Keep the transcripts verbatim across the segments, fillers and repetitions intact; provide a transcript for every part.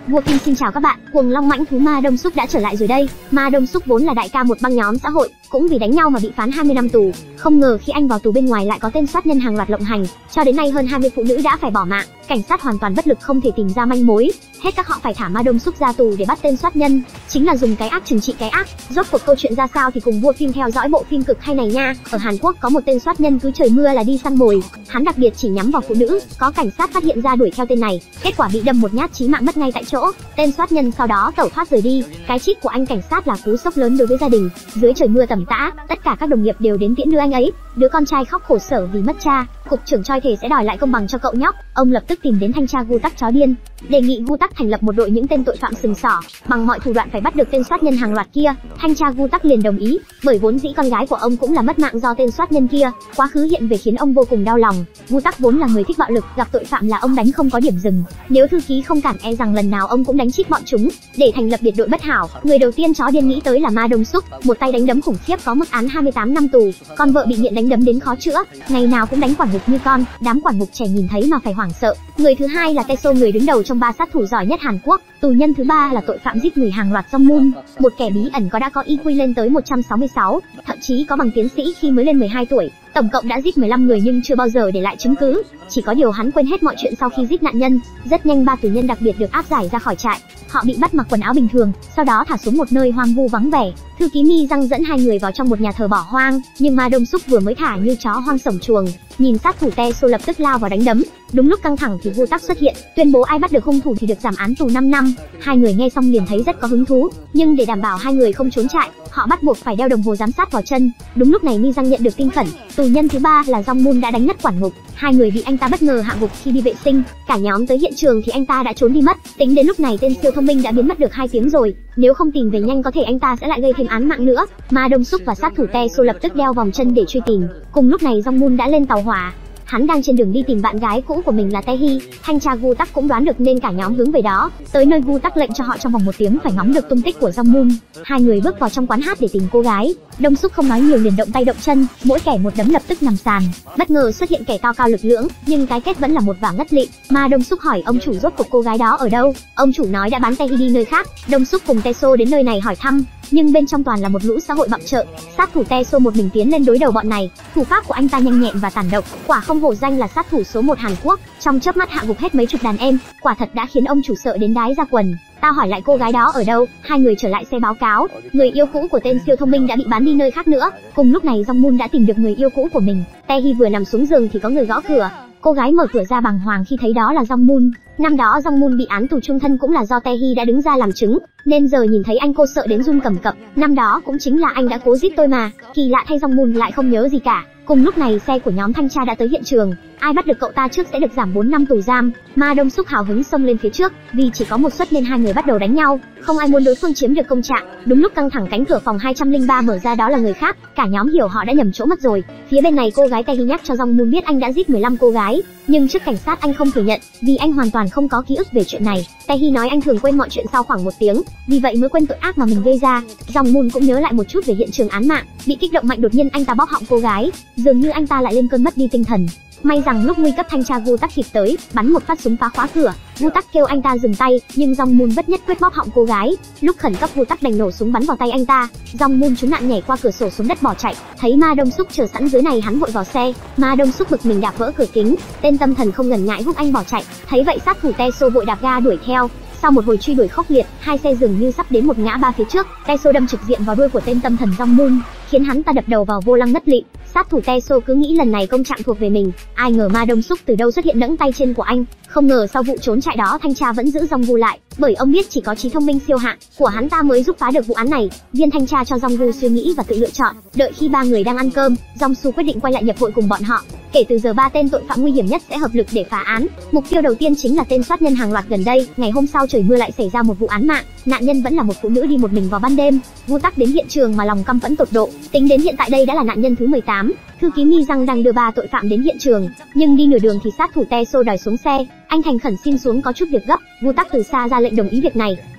Vua Kim xin chào các bạn, cuồng long mãnh thú Ma Đông Súc đã trở lại rồi đây. Ma Đông Súc vốn là đại ca một băng nhóm xã hội, cũng vì đánh nhau mà bị phán hai mươi năm tù. Không ngờ khi anh vào tù bên ngoài lại có tên soát nhân hàng loạt lộng hành, cho đến nay hơn hai mươi phụ nữ đã phải bỏ mạng. Cảnh sát hoàn toàn bất lực không thể tìm ra manh mối, hết các họ phải thả Ma Đông Súc ra tù để bắt tên soát nhân, chính là dùng cái ác trừng trị cái ác. Rốt cuộc câu chuyện ra sao thì cùng Vua Phim theo dõi bộ phim cực hay này nha. Ở Hàn Quốc có một tên soát nhân cứ trời mưa là đi săn mồi, hắn đặc biệt chỉ nhắm vào phụ nữ, có cảnh sát phát hiện ra đuổi theo tên này, kết quả bị đâm một nhát chí mạng mất ngay tại chỗ. Tên soát nhân sau đó tẩu thoát rời đi. Cái chết của anh cảnh sát là cú sốc lớn đối với gia đình. Dưới trời mưa tầm tã, tất cả các đồng nghiệp đều đến tiễn đưa anh ấy. Đứa con trai khóc khổ sở vì mất cha. Cục trưởng Choi thề sẽ đòi lại công bằng cho cậu nhóc. Ông lập tức tìm đến thanh tra Gu Tắc chó điên, đề nghị Gu Tắc thành lập một đội những tên tội phạm sừng sỏ, bằng mọi thủ đoạn phải bắt được tên soát nhân hàng loạt kia. Thanh tra Gu Tắc liền đồng ý, bởi vốn dĩ con gái của ông cũng là mất mạng do tên soát nhân kia. Quá khứ hiện về khiến ông vô cùng đau lòng. Gu Tắc vốn là người thích bạo lực, gặp tội phạm là ông đánh không có điểm dừng. Nếu thư ký không cản e rằng lần nào ông cũng đánh chít bọn chúng. Để thành lập biệt đội bất hảo, người đầu tiên chó điên nghĩ tới là Ma Đông Súc, một tay đánh đấm khủng khiếp có mức án hai mươi tám năm tù. Con vợ bị nghiện đánh đấm đến khó chữa, ngày nào cũng đánh quản ngục như con. Đám quản ngục trẻ nhìn thấy mà phải hoảng sợ. Người thứ hai là Tae-so, người đứng đầu trong ba sát thủ giỏi nhất Hàn Quốc. Tù nhân thứ ba là tội phạm giết người hàng loạt Jong Moon, một kẻ bí ẩn có đã có i kiu lên tới một trăm sáu mươi sáu, thậm chí có bằng tiến sĩ khi mới lên mười hai tuổi. Tổng cộng đã giết mười lăm người nhưng chưa bao giờ để lại chứng cứ. Chỉ có điều hắn quên hết mọi chuyện sau khi giết nạn nhân. Rất nhanh ba tù nhân đặc biệt được áp giải ra khỏi trại. Họ bị bắt mặc quần áo bình thường, sau đó thả xuống một nơi hoang vu vắng vẻ. Thư ký Mi Răng dẫn hai người vào trong một nhà thờ bỏ hoang, nhưng Ma Đông Súc vừa mới thả như chó hoang sổng chuồng. Nhìn sát thủ Tae-so lập tức lao vào đánh đấm. Đúng lúc căng thẳng thì Gu Tắc xuất hiện, tuyên bố ai bắt được hung thủ thì được giảm án tù năm năm. Hai người nghe xong liền thấy rất có hứng thú, nhưng để đảm bảo hai người không trốn trại, họ bắt buộc phải đeo đồng hồ giám sát vào chân. Đúng lúc này Mi Răng nhận được tin khẩn, tù nhân thứ ba là Jong Moon đã đánh ngất quản ngục. Hai người bị anh ta bất ngờ hạ gục khi đi vệ sinh. Cả nhóm tới hiện trường thì anh ta đã trốn đi mất. Tính đến lúc này tên siêu thông minh đã biến mất được hai tiếng rồi. Nếu không tìm về nhanh có thể anh ta sẽ lại gây thêm án mạng nữa. Ma Đông Súc và sát thủ Tae-so lập tức đeo vòng chân để truy tìm. Cùng lúc này Jong Moon đã lên tàu hỏa. Hắn đang trên đường đi tìm bạn gái cũ của mình là Tae-hee. Thanh tra Gu Tắc cũng đoán được nên cả nhóm hướng về đó. Tới nơi Gu Tắc lệnh cho họ trong vòng một tiếng phải ngắm được tung tích của Jong Moon. Hai người bước vào trong quán hát để tìm cô gái. Đông Súc không nói nhiều liền động tay động chân, mỗi kẻ một đấm lập tức nằm sàn. Bất ngờ xuất hiện kẻ to cao lực lưỡng, nhưng cái kết vẫn là một vả ngất lịm. Ma Đông Súc hỏi ông chủ rốt cuộc cô gái đó ở đâu. Ông chủ nói đã bán Tae-hee đi nơi khác. Đông Súc cùng Tae-so đến nơi này hỏi thăm, nhưng bên trong toàn là một lũ xã hội bặm trợn. Sát thủ Tae-so một mình tiến lên đối đầu bọn này. Thủ pháp của anh ta nhanh nhẹn và tàn độc, quả không hổ danh là sát thủ số một Hàn Quốc. Trong chớp mắt hạ gục hết mấy chục đàn em, quả thật đã khiến ông chủ sợ đến đái ra quần. Tao hỏi lại cô gái đó ở đâu. Hai người trở lại xe báo cáo, người yêu cũ của tên siêu thông minh đã bị bán đi nơi khác nữa. Cùng lúc này Jong Moon đã tìm được người yêu cũ của mình. Tae-hee vừa nằm xuống giường thì có người gõ cửa. Cô gái mở cửa ra bàng hoàng khi thấy đó là Jong Moon. Năm đó Jong Moon bị án tù chung thân cũng là do Tae-hee đã đứng ra làm chứng, nên giờ nhìn thấy anh cô sợ đến run cầm cập. Năm đó cũng chính là anh đã cố giết tôi mà. Kỳ lạ thay Jong Moon lại không nhớ gì cả. Cùng lúc này xe của nhóm thanh tra đã tới hiện trường. Ai bắt được cậu ta trước sẽ được giảm bốn năm tù giam. Ma Đông Súc hào hứng xông lên phía trước, vì chỉ có một suất nên hai người bắt đầu đánh nhau. Không ai muốn đối phương chiếm được công trạng. Đúng lúc căng thẳng cánh cửa phòng hai trăm lẻ ba mở ra, đó là người khác. Cả nhóm hiểu họ đã nhầm chỗ mất rồi. Phía bên này cô gái Tae-hee nhắc cho Jong Moon biết anh đã giết mười lăm cô gái, nhưng trước cảnh sát anh không thừa nhận, vì anh hoàn toàn không có ký ức về chuyện này. Tae-hee nói anh thường quên mọi chuyện sau khoảng một tiếng, vì vậy mới quên tội ác mà mình gây ra. Jong Moon cũng nhớ lại một chút về hiện trường án mạng, bị kích động mạnh đột nhiên anh ta bóp họng cô gái, dường như anh ta lại lên cơn mất đi tinh thần. May rằng lúc nguy cấp thanh tra Gu Tắc kịp tới, bắn một phát súng phá khóa cửa. Gu Tắc kêu anh ta dừng tay, nhưng Jong Moon bất nhất quyết bóp họng cô gái. Lúc khẩn cấp Gu Tắc đành nổ súng bắn vào tay anh ta. Jong Moon trúng nạn nhảy qua cửa sổ xuống đất bỏ chạy. Thấy Ma Đông Súc chờ sẵn dưới này, hắn vội vào xe. Ma Đông Súc bực mình đạp vỡ cửa kính. Tên tâm thần không ngần ngại giúp anh bỏ chạy. Thấy vậy sát thủ Tae-so vội đạp ga đuổi theo. Sau một hồi truy đuổi khốc liệt, hai xe dường như sắp đến một ngã ba phía trước. Tae-so đâm trực diện vào đuôi của tên tâm thần Jong Moon, khiến hắn ta đập đầu vào vô lăng ngất lịm. Sát thủ Tae-so cứ nghĩ lần này công trạng thuộc về mình, ai ngờ Ma Đông Súc từ đâu xuất hiện nẫng tay trên của anh. Không ngờ sau vụ trốn chạy đó thanh tra vẫn giữ Jong Gu lại, bởi ông biết chỉ có trí thông minh siêu hạng của hắn ta mới giúp phá được vụ án này. Viên thanh tra cho Jong Gu suy nghĩ và tự lựa chọn. Đợi khi ba người đang ăn cơm, Jong Su quyết định quay lại nhập hội cùng bọn họ. Kể từ giờ ba tên tội phạm nguy hiểm nhất sẽ hợp lực để phá án. Mục tiêu đầu tiên chính là tên soát nhân hàng loạt gần đây. Ngày hôm sau trời mưa lại xảy ra một vụ án mạng, nạn nhân vẫn là một phụ nữ đi một mình vào ban đêm. Gu Tắc đến hiện trường mà lòng căm phẫn tột độ. Tính đến hiện tại đây đã là nạn nhân thứ mười tám. Thư ký Mi Răng đang đưa ba tội phạm đến hiện trường, nhưng đi nửa đường thì sát thủ Tae-so đòi xuống xe. Anh thành khẩn xin xuống có chút việc gấp. Gu Tắc từ xa ra lệnh đồng ý việc này.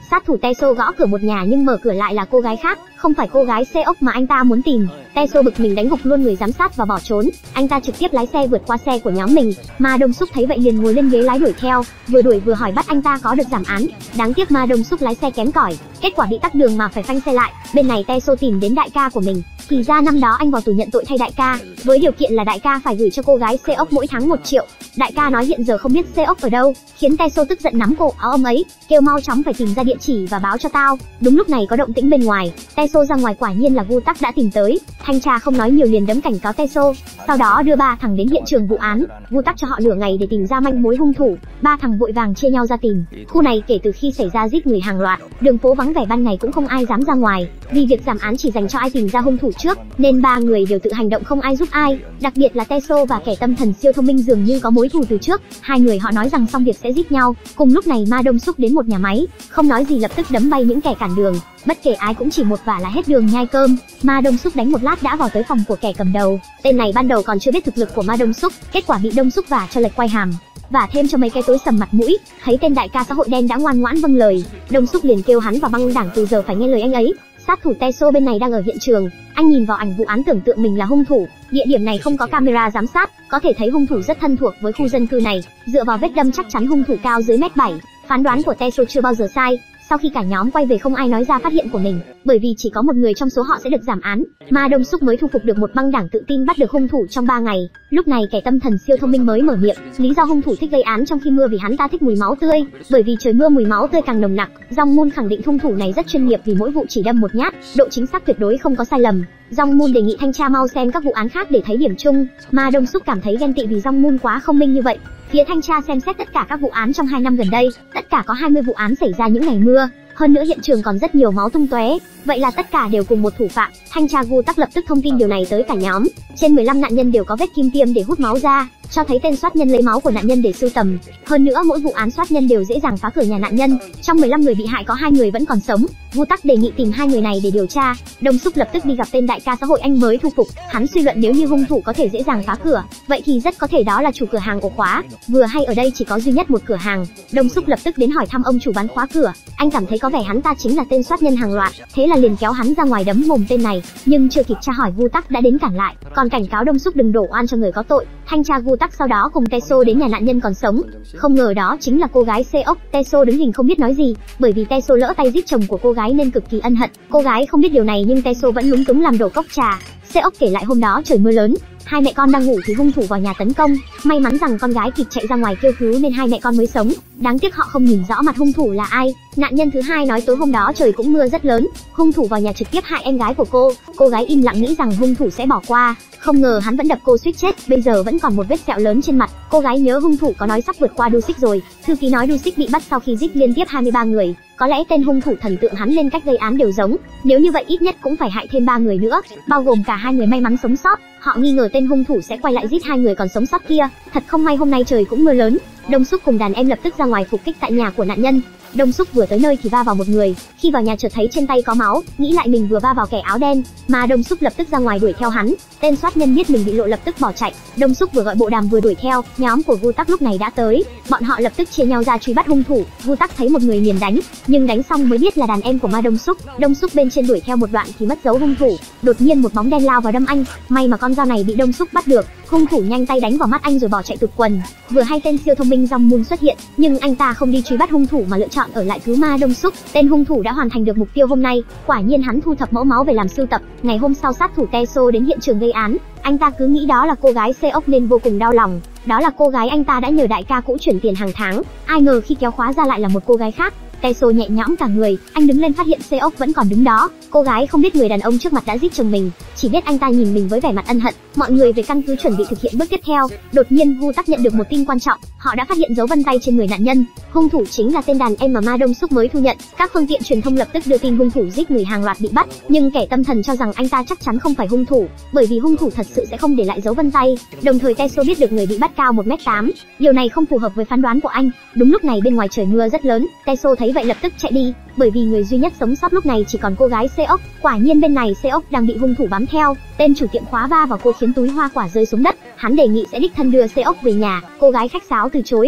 Sát thủ Teso gõ cửa một nhà nhưng mở cửa lại là cô gái khác, không phải cô gái Seok mà anh ta muốn tìm. Teso bực mình đánh gục luôn người giám sát và bỏ trốn. Anh ta trực tiếp lái xe vượt qua xe của nhóm mình. Ma Đông Súc thấy vậy liền ngồi lên ghế lái đuổi theo, vừa đuổi vừa hỏi bắt anh ta có được giảm án. Đáng tiếc Ma Đông Súc lái xe kém cỏi, kết quả bị tắc đường mà phải phanh xe lại. Bên này Teso tìm đến đại ca của mình. Thì ra năm đó anh vào tù nhận tội thay đại ca, với điều kiện là đại ca phải gửi cho cô gái Seok mỗi tháng một triệu. Đại ca nói hiện giờ không biết Seok ở đâu, khiến Teso tức giận nắm cổ áo ông ấy, kêu mau chóng phải tìm ra địa chỉ và báo cho tao. Đúng lúc này có động tĩnh bên ngoài, Teso ra ngoài, quả nhiên là Gu Tắc đã tìm tới. Thanh tra không nói nhiều liền đấm cảnh cáo Teso, sau đó đưa ba thằng đến hiện trường vụ án. Gu Tắc cho họ nửa ngày để tìm ra manh mối hung thủ. Ba thằng vội vàng chia nhau ra tìm. Khu này kể từ khi xảy ra giết người hàng loạt, đường phố vắng vẻ, ban ngày cũng không ai dám ra ngoài, vì việc giảm án chỉ dành cho ai tìm ra hung thủ trước, nên ba người đều tự hành động, không ai giúp ai. Đặc biệt là Teso và kẻ tâm thần siêu thông minh dường như có mối thù từ trước. Hai người họ nói rằng xong việc sẽ giết nhau. Cùng lúc này Ma Đông Súc đến một nhà máy, không nói gì lập tức đấm bay những kẻ cản đường. Bất kể ai cũng chỉ một vả là hết đường nhai cơm. Ma Đông Súc đánh một lát đã vào tới phòng của kẻ cầm đầu. Tên này ban đầu còn chưa biết thực lực của Ma Đông Súc, kết quả bị Đông Súc vả cho lệch quai hàm, vả thêm cho mấy cái tối sầm mặt mũi. Thấy tên đại ca xã hội đen đã ngoan ngoãn vâng lời, Đông Súc liền kêu hắn vào băng đảng, từ giờ phải nghe lời anh ấy. Sát thủ Teso bên này đang ở hiện trường, anh nhìn vào ảnh vụ án tưởng tượng mình là hung thủ. Địa điểm này không có camera giám sát, có thể thấy hung thủ rất thân thuộc với khu dân cư này. Dựa vào vết đâm chắc chắn hung thủ cao dưới mét bảy. Phán đoán của Teso chưa bao giờ sai. Sau khi cả nhóm quay về không ai nói ra phát hiện của mình, bởi vì chỉ có một người trong số họ sẽ được giảm án. Ma Đông Súc mới thu phục được một băng đảng tự tin bắt được hung thủ trong ba ngày. Lúc này kẻ tâm thần siêu thông minh mới mở miệng, lý do hung thủ thích gây án trong khi mưa vì hắn ta thích mùi máu tươi, bởi vì trời mưa mùi máu tươi càng nồng nặc. Jong Moon khẳng định hung thủ này rất chuyên nghiệp vì mỗi vụ chỉ đâm một nhát, độ chính xác tuyệt đối không có sai lầm. Jong Moon đề nghị thanh tra mau xem các vụ án khác để thấy điểm chung. Ma Đông Súc cảm thấy ghen tị vì Jong Moon quá thông minh như vậy. Phía thanh tra xem xét tất cả các vụ án trong hai năm gần đây, tất cả có hai mươi vụ án xảy ra những ngày mưa. Hơn nữa hiện trường còn rất nhiều máu tung tóe, vậy là tất cả đều cùng một thủ phạm. Thanh tra Gu Tắc lập tức thông tin điều này tới cả nhóm. Trên mười lăm nạn nhân đều có vết kim tiêm để hút máu ra, cho thấy tên soát nhân lấy máu của nạn nhân để sưu tầm. Hơn nữa mỗi vụ án soát nhân đều dễ dàng phá cửa nhà nạn nhân. Trong mười lăm người bị hại có hai người vẫn còn sống. Gu Tắc đề nghị tìm hai người này để điều tra. Đông Súc lập tức đi gặp tên đại ca xã hội anh mới thu phục. Hắn suy luận nếu như hung thủ có thể dễ dàng phá cửa, vậy thì rất có thể đó là chủ cửa hàng ổ khóa. Vừa hay ở đây chỉ có duy nhất một cửa hàng. Đông Súc lập tức đến hỏi thăm ông chủ bán khóa cửa. Anh cảm thấy có vẻ hắn ta chính là tên soát nhân hàng loạt, thế là liền kéo hắn ra ngoài đấm mồm tên này. Nhưng chưa kịp tra hỏi, Gu Tắc đã đến cản lại, còn cảnh cáo Đông Súc đừng đổ oan cho người có tội. Thanh tra Gu Tắc sau đó cùng Teso đến nhà nạn nhân còn sống. Không ngờ đó chính là cô gái Seok. Teso đứng hình không biết nói gì, bởi vì Teso lỡ tay giết chồng của cô gái nên cực kỳ ân hận. Cô gái không biết điều này nhưng Teso vẫn lúng túng làm đổ cốc trà. Seok kể lại hôm đó trời mưa lớn, hai mẹ con đang ngủ thì hung thủ vào nhà tấn công. May mắn rằng con gái kịp chạy ra ngoài kêu cứu nên hai mẹ con mới sống. Đáng tiếc họ không nhìn rõ mặt hung thủ là ai. Nạn nhân thứ hai nói tối hôm đó trời cũng mưa rất lớn, hung thủ vào nhà trực tiếp hại em gái của cô. Cô gái im lặng nghĩ rằng hung thủ sẽ bỏ qua, không ngờ hắn vẫn đập cô suýt chết, bây giờ vẫn còn một vết sẹo lớn trên mặt. Cô gái nhớ hung thủ có nói sắp vượt qua Dusik rồi. Thư ký nói Dusik bị bắt sau khi giết liên tiếp hai mươi ba người. Có lẽ tên hung thủ thần tượng hắn lên cách gây án đều giống, nếu như vậy ít nhất cũng phải hại thêm ba người nữa, bao gồm cả hai người may mắn sống sót. Họ nghi ngờ tên hung thủ sẽ quay lại giết hai người còn sống sót kia. Thật không may hôm nay trời cũng mưa lớn. Đông Súc cùng đàn em lập tức ra ngoài phục kích tại nhà của nạn nhân. Đông Súc vừa tới nơi thì va vào một người, khi vào nhà chợt thấy trên tay có máu, nghĩ lại mình vừa va vào kẻ áo đen, mà Đông Súc lập tức ra ngoài đuổi theo hắn. Tên soát nhân biết mình bị lộ lập tức bỏ chạy. Đông Súc vừa gọi bộ đàm vừa đuổi theo, nhóm của Gu Tắc lúc này đã tới, bọn họ lập tức chia nhau ra truy bắt hung thủ. Gu Tắc thấy một người liền đánh, nhưng đánh xong mới biết là đàn em của Ma Đông Súc. Đông Súc bên trên đuổi theo một đoạn thì mất dấu hung thủ, đột nhiên một bóng đen lao vào đâm anh, may mà con dao này bị Đông Súc bắt được. Hung thủ nhanh tay đánh vào mắt anh rồi bỏ chạy tụt quần. Vừa hay tên siêu thông minh Jong Moon xuất hiện, nhưng anh ta không đi truy bắt hung thủ mà lựa chọn ở lại cứu Ma Đông Súc. Tên hung thủ đã hoàn thành được mục tiêu hôm nay, quả nhiên hắn thu thập mẫu máu về làm sưu tập. Ngày hôm sau sát thủ Teso đến hiện trường gây án, anh ta cứ nghĩ đó là cô gái Seok nên vô cùng đau lòng. Đó là cô gái anh ta đã nhờ đại ca cũ chuyển tiền hàng tháng, ai ngờ khi kéo khóa ra lại là một cô gái khác. Teso nhẹ nhõm cả người, anh đứng lên phát hiện Seok vẫn còn đứng đó. Cô gái không biết người đàn ông trước mặt đã giết chồng mình, chỉ biết anh ta nhìn mình với vẻ mặt ân hận. Mọi người về căn cứ chuẩn bị thực hiện bước tiếp theo. Đột nhiên Gu Tắc nhận được một tin quan trọng, họ đã phát hiện dấu vân tay trên người nạn nhân. Hung thủ chính là tên đàn em mà Ma Đông Súc mới thu nhận. Các phương tiện truyền thông lập tức đưa tin hung thủ giết người hàng loạt bị bắt, nhưng kẻ tâm thần cho rằng anh ta chắc chắn không phải hung thủ, bởi vì hung thủ thật sự sẽ không để lại dấu vân tay. Đồng thời Teso biết được người bị bắt cao một mét tám, điều này không phù hợp với phán đoán của anh. Đúng lúc này bên ngoài trời mưa rất lớn, Teso thấy vậy lập tức chạy đi, bởi vì người duy nhất sống sót lúc này chỉ còn cô gái Seok. Quả nhiên bên này Seok đang bị hung thủ bám theo. Tên chủ tiệm khóa va vào cô khiến túi hoa quả rơi xuống đất. Hắn đề nghị sẽ đích thân đưa Seok về nhà, cô gái khách sáo từ chối.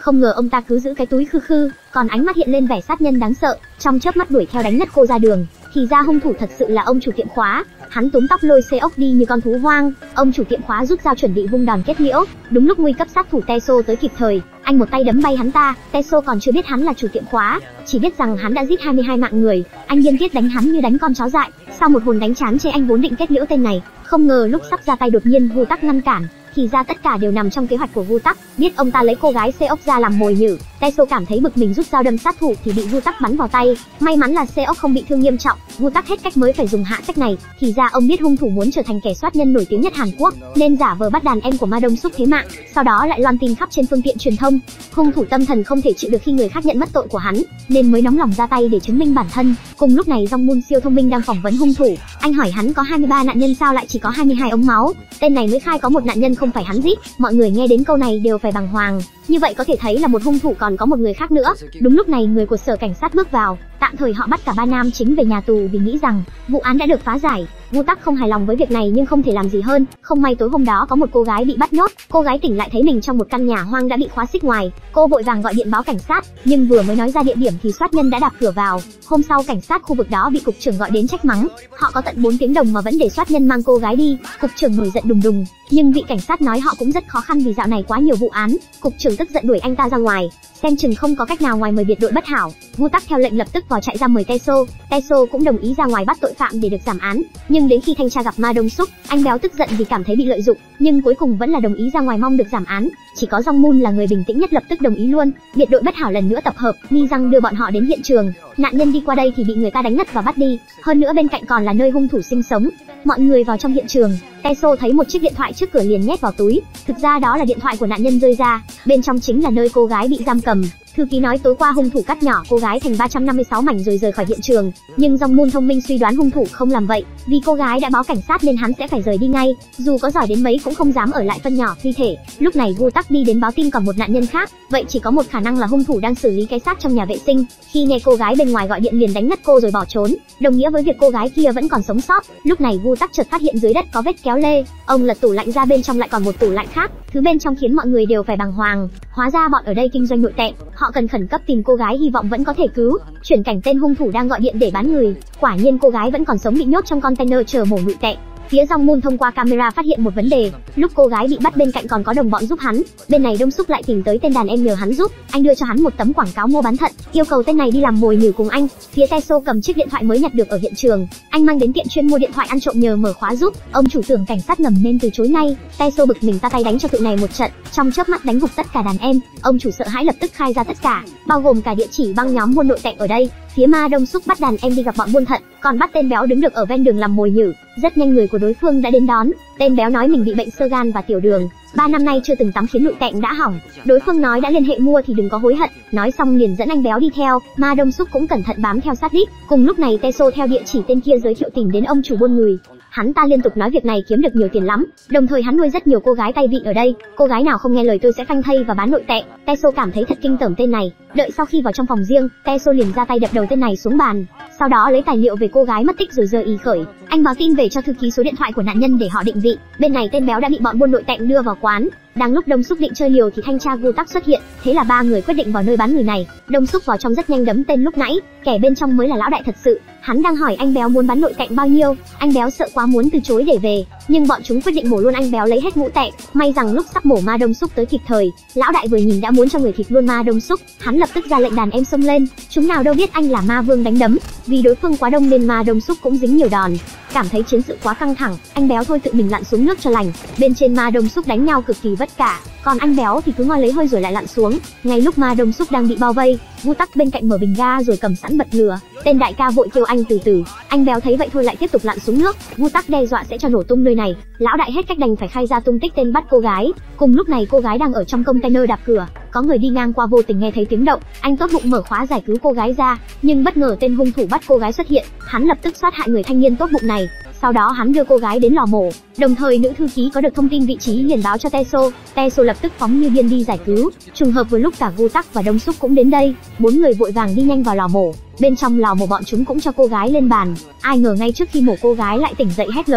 Không ngờ ông ta cứ giữ cái túi khư khư, còn ánh mắt hiện lên vẻ sát nhân đáng sợ, trong chớp mắt đuổi theo đánh ngất cô ra đường. Thì ra hung thủ thật sự là ông chủ tiệm khóa. Hắn túm tóc lôi xe ốc đi như con thú hoang. Ông chủ tiệm khóa rút dao chuẩn bị vung đòn kết liễu. Đúng lúc nguy cấp sát thủ Teso tới kịp thời, anh một tay đấm bay hắn ta. Teso còn chưa biết hắn là chủ tiệm khóa, chỉ biết rằng hắn đã giết hai mươi hai mạng người. Anh điên tiết đánh hắn như đánh con chó dại. Sau một hồn đánh chán chê anh vốn định kết liễu tên này, không ngờ lúc sắp ra tay đột nhiên Vu Tắc ngăn cản. Thì ra tất cả đều nằm trong kế hoạch của Vu Tắc. Biết ông ta lấy cô gái xe ốc ra làm mồi nhử, Teso cảm thấy bực mình rút dao đâm sát thủ thì bị Vu Tắc bắn vào tay. May mắn là xe ốc không bị thương nghiêm trọng, Vu Tắc hết cách mới phải dùng hạ sách này. Thì ra ông biết hung thủ muốn trở thành kẻ soát nhân nổi tiếng nhất Hàn Quốc, nên giả vờ bắt đàn em của Ma Dong Suk thế mạng, sau đó lại loan tin khắp trên phương tiện truyền thông. Hung thủ tâm thần không thể chịu được khi người khác nhận mất tội của hắn, nên mới nóng lòng ra tay để chứng minh bản thân. Cùng lúc này Jong Moon siêu thông minh đang phỏng vấn hung thủ. Anh hỏi hắn có hai mươi ba nạn nhân sao lại chỉ có hai mươi hai ống máu. Tên này mới khai có một nạn nhân không phải hắn giết. Mọi người nghe đến câu này đều phải bàng hoàng. Như vậy có thể thấy là một hung thủ còn có một người khác nữa. Đúng lúc này người của sở cảnh sát bước vào. Tạm thời họ bắt cả ba nam chính về nhà tù vì nghĩ rằng vụ án đã được phá giải. Vu Tắc không hài lòng với việc này nhưng không thể làm gì hơn. Không may tối hôm đó có một cô gái bị bắt nhốt. Cô gái tỉnh lại thấy mình trong một căn nhà hoang đã bị khóa xích ngoài. Cô vội vàng gọi điện báo cảnh sát, nhưng vừa mới nói ra địa điểm thì soát nhân đã đạp cửa vào. Hôm sau cảnh sát khu vực đó bị cục trưởng gọi đến trách mắng. Họ có tận bốn tiếng đồng mà vẫn để soát nhân mang cô gái đi. Cục trưởng nổi giận đùng đùng, nhưng vị cảnh sát nói họ cũng rất khó khăn vì dạo này quá nhiều vụ án. Cục trưởng tức giận đuổi anh ta ra ngoài. Xem chừng không có cách nào ngoài mời biệt đội bất hảo. Vu Tắc theo lệnh lập tức vào trại giam mời Teso. Teso cũng đồng ý ra ngoài bắt tội phạm để được giảm án. Nhưng đến khi thanh tra gặp Ma Dong Suk, anh béo tức giận vì cảm thấy bị lợi dụng, nhưng cuối cùng vẫn là đồng ý ra ngoài mong được giảm án. Chỉ có Jong Moon là người bình tĩnh nhất lập tức đồng ý luôn. Biệt đội bất hảo lần nữa tập hợp, Mi Răng đưa bọn họ đến hiện trường. Nạn nhân đi qua đây thì bị người ta đánh ngất và bắt đi. Hơn nữa bên cạnh còn là nơi hung thủ sinh sống. Mọi người vào trong hiện trường. Teso thấy một chiếc điện thoại trước cửa liền nhét vào túi. Thực ra đó là điện thoại của nạn nhân rơi ra. Bên trong chính là nơi cô gái bị giam cầm. Thư ký nói tối qua hung thủ cắt nhỏ cô gái thành ba trăm năm mươi sáu mảnh rồi rời khỏi hiện trường. Nhưng Jong Moon thông minh suy đoán hung thủ không làm vậy, vì cô gái đã báo cảnh sát nên hắn sẽ phải rời đi ngay. Dù có giỏi đến mấy cũng không dám ở lại phân nhỏ thi thể. Lúc này Vu Tắc đi đến báo tin còn một nạn nhân khác. Vậy chỉ có một khả năng là hung thủ đang xử lý cái xác trong nhà vệ sinh. Khi nghe cô gái bên ngoài gọi điện liền đánh ngất cô rồi bỏ trốn, đồng nghĩa với việc cô gái kia vẫn còn sống sót. Lúc này Vu Tắc chợt phát hiện dưới đất có vết kéo lê. Ông lật tủ lạnh ra, bên trong lại còn một tủ lạnh khác. Thứ bên trong khiến mọi người đều phải bàng hoàng. Hóa ra bọn ở đây kinh doanh nội tệ. Họ cần khẩn cấp tìm cô gái hy vọng vẫn có thể cứu. Chuyển cảnh tên hung thủ đang gọi điện để bán người. Quả nhiên cô gái vẫn còn sống bị nhốt trong container chờ mổ nội tệ. Phía Jong Moon thông qua camera phát hiện một vấn đề. Lúc cô gái bị bắt bên cạnh còn có đồng bọn giúp hắn. Bên này Dong Suk lại tìm tới tên đàn em nhờ hắn giúp. Anh đưa cho hắn một tấm quảng cáo mua bán thận, yêu cầu tên này đi làm mồi nhử cùng anh. Phía Teso cầm chiếc điện thoại mới nhặt được ở hiện trường. Anh mang đến tiệm chuyên mua điện thoại ăn trộm nhờ mở khóa giúp. Ông chủ tưởng cảnh sát ngầm nên từ chối ngay. Teso bực mình ta tay đánh cho tụi này một trận, trong chớp mắt đánh gục tất cả đàn em. Ông chủ sợ hãi lập tức khai ra tất cả, bao gồm cả địa chỉ băng nhóm buôn nội tệ ở đây. Phía Ma Dong Suk bắt đàn em đi gặp bọn buôn thận, còn bắt tên béo đứng được ở ven đường làm mồi nhử. Rất nhanh người của đối phương đã đến đón. Tên béo nói mình bị bệnh xơ gan và tiểu đường, ba năm nay chưa từng tắm khiến nội tạng đã hỏng. Đối phương nói đã liên hệ mua thì đừng có hối hận. Nói xong liền dẫn anh béo đi theo. Ma Dong Suk cũng cẩn thận bám theo sát đít. Cùng lúc này Teso theo địa chỉ tên kia giới thiệu tìm đến ông chủ buôn người. Hắn ta liên tục nói việc này kiếm được nhiều tiền lắm, đồng thời hắn nuôi rất nhiều cô gái tay vịn ở đây. Cô gái nào không nghe lời tôi sẽ phanh thây và bán nội tệ. Teso cảm thấy thật kinh tởm tên này. Đợi sau khi vào trong phòng riêng, Teso liền ra tay đập đầu tên này xuống bàn. Sau đó lấy tài liệu về cô gái mất tích rồi giơ ý khởi. Anh báo tin về cho thư ký số điện thoại của nạn nhân để họ định vị. Bên này tên béo đã bị bọn buôn nội tạng đưa vào quán. Đang lúc Dong Suk định chơi liều thì thanh tra Vu Tắc xuất hiện. Thế là ba người quyết định vào nơi bán người này. Dong Suk vào trong rất nhanh đấm tên lúc nãy. Kẻ bên trong mới là lão đại thật sự. Hắn đang hỏi anh béo muốn bán nội tạng bao nhiêu. Anh béo sợ quá muốn từ chối để về, nhưng bọn chúng quyết định mổ luôn anh béo lấy hết ngũ tạng. May rằng lúc sắp mổ Ma Dong Suk tới kịp thời. Lão đại vừa nhìn đã muốn cho người thịt luôn Ma Dong Suk. Hắn lập tức ra lệnh đàn em xông lên. Chúng nào đâu biết anh là ma vương đánh đấm. Vì đối phương quá đông nên Ma Dong Suk cũng dính nhiều đòn. Cảm thấy chiến sự quá căng thẳng, anh béo thôi tự mình lặn xuống nước cho lành. Bên trên Ma Dong Suk đánh nhau cực kỳ vất vả, còn anh béo thì cứ ngoi lấy hơi rồi lại lặn xuống. Ngay lúc Ma Dong Suk đang bị bao vây, Vu Tắc bên cạnh mở bình ga rồi cầm sẵn bật lửa. Tên đại ca vội kêu anh từ từ. Anh béo thấy vậy thôi lại tiếp tục lặn xuống nước. Vu Tắc đe dọa sẽ cho nổ tung nơi này. Lão đại hết cách đành phải khai ra tung tích tên bắt cô gái. Cùng lúc này cô gái đang ở trong container đạp cửa. Có người đi ngang qua vô tình nghe thấy tiếng động, anh tốt bụng mở khóa giải cứu cô gái ra, nhưng bất ngờ tên hung thủ bắt cô gái xuất hiện. Hắn lập tức sát hại người thanh niên tốt bụng này. Sau đó hắn đưa cô gái đến lò mổ. Đồng thời nữ thư ký có được thông tin vị trí liền báo cho Teso. Teso lập tức phóng như điên đi giải cứu. Trùng hợp vừa lúc cả Vu Tắc và Dong Suk cũng đến đây. Bốn người vội vàng đi nhanh vào lò mổ. Bên trong lò mổ bọn chúng cũng cho cô gái lên bàn. Ai ngờ ngay trước khi mổ cô gái lại tỉnh dậy hét lớn.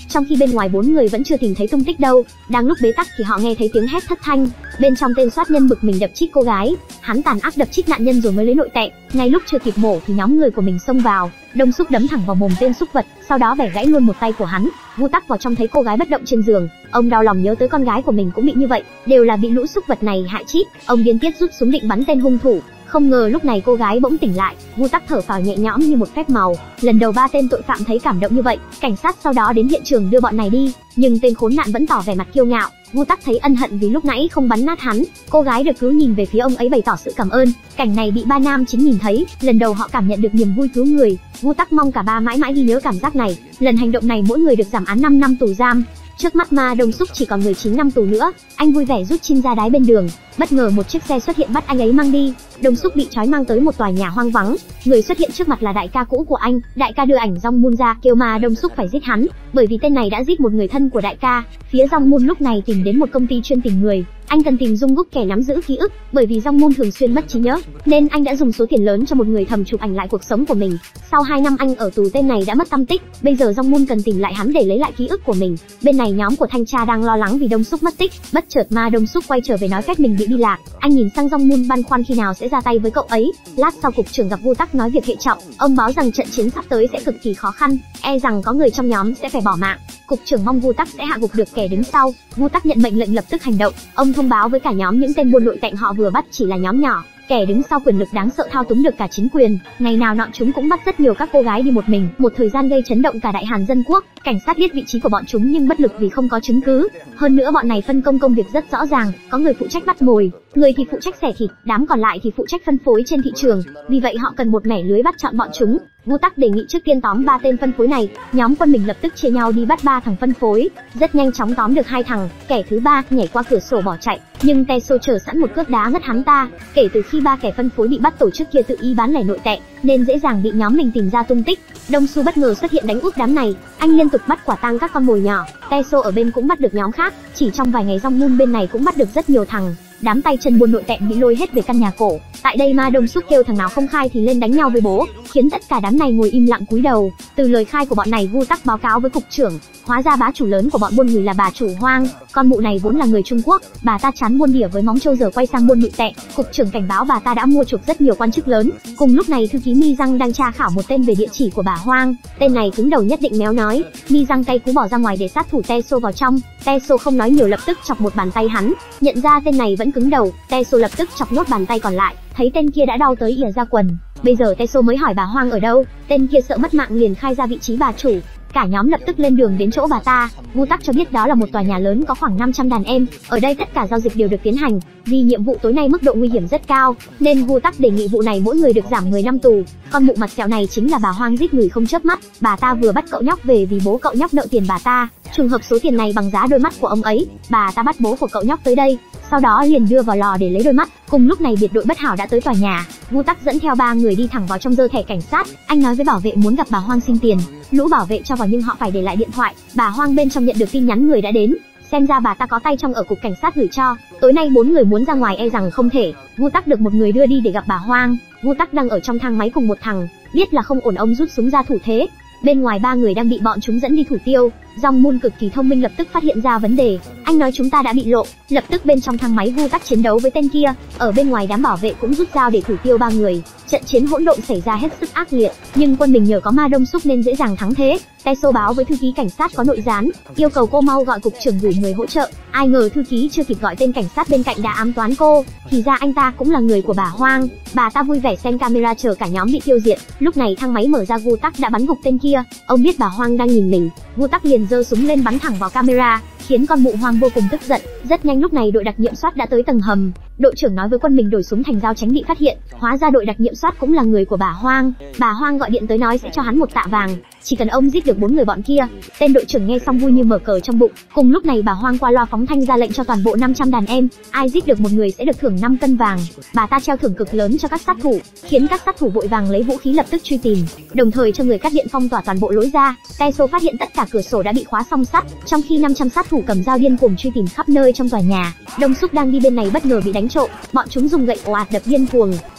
trong khi bên ngoài bốn người vẫn chưa tìm thấy tung tích đâu. Đang lúc bế tắc thì họ nghe thấy tiếng hét thất thanh. Bên trong tên soát nhân bực mình đập chích cô gái, hắn tàn ác đập chích nạn nhân rồi mới lấy nội tệ. Ngay lúc chưa kịp mổ thì nhóm người của mình xông vào, Đông Súc đấm thẳng vào mồm tên súc vật, sau đó bẻ gãy luôn một tay của hắn. Vu Tắc vào trong thấy cô gái bất động trên giường, ông đau lòng nhớ tới con gái của mình cũng bị như vậy, đều là bị lũ súc vật này hại chít. Ông điên tiết rút súng định bắn tên hung thủ. Không ngờ lúc này cô gái bỗng tỉnh lại, Vu Tắc thở phào nhẹ nhõm như một phép màu. Lần đầu ba tên tội phạm thấy cảm động như vậy. Cảnh sát sau đó đến hiện trường đưa bọn này đi, nhưng tên khốn nạn vẫn tỏ vẻ mặt kiêu ngạo. Vu Tắc thấy ân hận vì lúc nãy không bắn nát hắn. Cô gái được cứu nhìn về phía ông ấy bày tỏ sự cảm ơn. Cảnh này bị ba nam chính nhìn thấy, lần đầu họ cảm nhận được niềm vui cứu người. Vu Tắc mong cả ba mãi mãi ghi nhớ cảm giác này. Lần hành động này mỗi người được giảm án năm năm tù giam. Trước mắt Ma Đông Súc chỉ còn mười chín năm tù nữa. Anh vui vẻ rút chin ra đái bên đường, bất ngờ một chiếc xe xuất hiện bắt anh ấy mang đi. Đông Súc bị trói mang tới một tòa nhà hoang vắng. Người xuất hiện trước mặt là đại ca cũ của anh. Đại ca đưa ảnh Jong Moon ra, kêu Ma Đông Súc phải giết hắn, bởi vì tên này đã giết một người thân của đại ca. Phía Jong Moon lúc này tìm đến một công ty chuyên tìm người. Anh cần tìm Jung Guk, kẻ nắm giữ ký ức, bởi vì Jong Moon thường xuyên mất trí nhớ, nên anh đã dùng số tiền lớn cho một người thầm chụp ảnh lại cuộc sống của mình. Sau hai năm anh ở tù, tên này đã mất tăm tích. Bây giờ Jong Moon cần tìm lại hắn để lấy lại ký ức của mình. Bên này nhóm của thanh tra đang lo lắng vì Đông Súc mất tích. Bất chợt Ma Đông Súc quay trở về nói phép mình bị đi lạc. Anh nhìn sang Jong Moon băn khoăn khi nào sẽ ra tay với cậu ấy. Lát sau cục trưởng gặp Vu Tắc nói việc hệ trọng, ông báo rằng trận chiến sắp tới sẽ cực kỳ khó khăn, e rằng có người trong nhóm sẽ phải bỏ mạng. Cục trưởng mong Vu Tắc sẽ hạ gục được kẻ đứng sau. Vu Tắc nhận mệnh lệnh lập tức hành động. Ông thông báo với cả nhóm những tên buôn nội tạng họ vừa bắt chỉ là nhóm nhỏ, kẻ đứng sau quyền lực đáng sợ thao túng được cả chính quyền. Ngày nào nọ chúng cũng bắt rất nhiều các cô gái đi một mình, một thời gian gây chấn động cả Đại Hàn Dân Quốc. Cảnh sát biết vị trí của bọn chúng nhưng bất lực vì không có chứng cứ. Hơn nữa bọn này phân công công việc rất rõ ràng, có người phụ trách bắt mồi, người thì phụ trách xẻ thịt, đám còn lại thì phụ trách phân phối trên thị trường. Vì vậy họ cần một mẻ lưới bắt chọn bọn chúng. Vu Tắc đề nghị trước tiên tóm ba tên phân phối này. Nhóm quân mình lập tức chia nhau đi bắt ba thằng phân phối, rất nhanh chóng tóm được hai thằng. Kẻ thứ ba nhảy qua cửa sổ bỏ chạy, nhưng Teso chờ sẵn một cước đá ngất hắn ta. Kể từ khi ba kẻ phân phối bị bắt, tổ chức kia tự ý bán lẻ nội tệ nên dễ dàng bị nhóm mình tìm ra tung tích. Đông Su bất ngờ xuất hiện đánh úp đám này, anh liên tục bắt quả tang các con mồi nhỏ. Teso ở bên cũng bắt được nhóm khác. Chỉ trong vài ngày Jong Moon bên này cũng bắt được rất nhiều thằng. Đám tay chân buôn nội tệ bị lôi hết về căn nhà cổ. Tại đây Ma Đông Súc kêu thằng nào không khai thì lên đánh nhau với bố, khiến tất cả đám này ngồi im lặng cúi đầu. Từ lời khai của bọn này, Vu Tắc báo cáo với cục trưởng, hóa ra bá chủ lớn của bọn buôn người là bà chủ Hoang. Con mụ này vốn là người Trung Quốc, bà ta chán buôn đỉa với móng trâu giờ quay sang buôn nội tệ. Cục trưởng cảnh báo bà ta đã mua chuộc rất nhiều quan chức lớn. Cùng lúc này thư ký Mi Răng đang tra khảo một tên về địa chỉ của bà Hoang. Tên này cứng đầu nhất định méo nói. Mi Răng cay cú bỏ ra ngoài để sát thủ Teso vào trong. Teso không nói nhiều, lập tức chọc một bàn tay hắn. Nhận ra tên này vẫn cứng đầu, Teso lập tức chọc nốt bàn tay còn lại. Thấy tên kia đã đau tới ỉa ra quần. Bây giờ Teso mới hỏi bà Hoang ở đâu. Tên kia sợ mất mạng liền khai ra vị trí bà chủ. Cả nhóm lập tức lên đường đến chỗ bà ta. Vu Tắc cho biết đó là một tòa nhà lớn có khoảng năm trăm đàn em. Ở đây tất cả giao dịch đều được tiến hành. Vì nhiệm vụ tối nay mức độ nguy hiểm rất cao, nên Vu Tắc đề nghị vụ này mỗi người được giảm mười năm tù. Con mụ mặt sẹo này chính là bà Hoang giết người không chớp mắt. Bà ta vừa bắt cậu nhóc về vì bố cậu nhóc nợ tiền bà ta. Trùng hợp số tiền này bằng giá đôi mắt của ông ấy. Bà ta bắt bố của cậu nhóc tới đây, sau đó liền đưa vào lò để lấy đôi mắt. Cùng lúc này biệt đội bất hảo đã tới tòa nhà. Vu Tắc dẫn theo ba người đi thẳng vào trong, giơ thẻ cảnh sát. Anh nói với bảo vệ muốn gặp bà Hoang xin tiền. Lũ bảo vệ cho vào nhưng họ phải để lại điện thoại. Bà Hoang bên trong nhận được tin nhắn người đã đến. Xem ra bà ta có tay trong ở cục cảnh sát gửi cho. Tối nay bốn người muốn ra ngoài e rằng không thể. Vu Tắc được một người đưa đi để gặp bà Hoang. Vu Tắc đang ở trong thang máy cùng một thằng, biết là không ổn ông rút súng ra thủ thế. Bên ngoài ba người đang bị bọn chúng dẫn đi thủ tiêu. Jong Moon cực kỳ thông minh, lập tức phát hiện ra vấn đề. Anh nói chúng ta đã bị lộ. Lập tức bên trong thang máy Vu Tắc chiến đấu với tên kia. Ở bên ngoài đám bảo vệ cũng rút dao để thủ tiêu ba người. Trận chiến hỗn độn xảy ra hết sức ác liệt, nhưng quân mình nhờ có Ma Đông Súc nên dễ dàng thắng thế. Teso báo với thư ký cảnh sát có nội gián, yêu cầu cô mau gọi cục trưởng gửi người hỗ trợ. Ai ngờ thư ký chưa kịp gọi tên cảnh sát bên cạnh đã ám toán cô. Thì ra anh ta cũng là người của bà Hoang. Bà ta vui vẻ xem camera chờ cả nhóm bị tiêu diệt. Lúc này thang máy mở ra, Vu Tắc đã bắn gục tên kia. Ông biết bà Hoang đang nhìn mình, Vu Tắc liền giơ súng lên bắn thẳng vào camera, khiến con mụ Hoang vô cùng tức giận. Rất nhanh lúc này đội đặc nhiệm soát đã tới tầng hầm. Đội trưởng nói với quân mình đổi súng thành dao tránh bị phát hiện. Hóa ra đội đặc nhiệm soát cũng là người của bà Hoang. Bà Hoang gọi điện tới nói sẽ cho hắn một tạ vàng, chỉ cần ông giết được bốn người bọn kia. Tên đội trưởng nghe xong vui như mở cờ trong bụng. Cùng lúc này bà Hoang qua loa phóng thanh ra lệnh cho toàn bộ năm trăm đàn em, ai giết được một người sẽ được thưởng năm cân vàng. Bà ta treo thưởng cực lớn cho các sát thủ, khiến các sát thủ vội vàng lấy vũ khí lập tức truy tìm, đồng thời cho người cắt điện phong tỏa toàn bộ lối ra. Teso phát hiện tất cả cửa sổ đã bị khóa song sắt, trong khi năm trăm sát thủ cầm dao điên cuồng truy tìm khắp nơi trong tòa nhà. Đông Súc đang đi bên này bất ngờ bị đánh trộm, bọn chúng dùng gậy ồ ạt đập điên cuồng.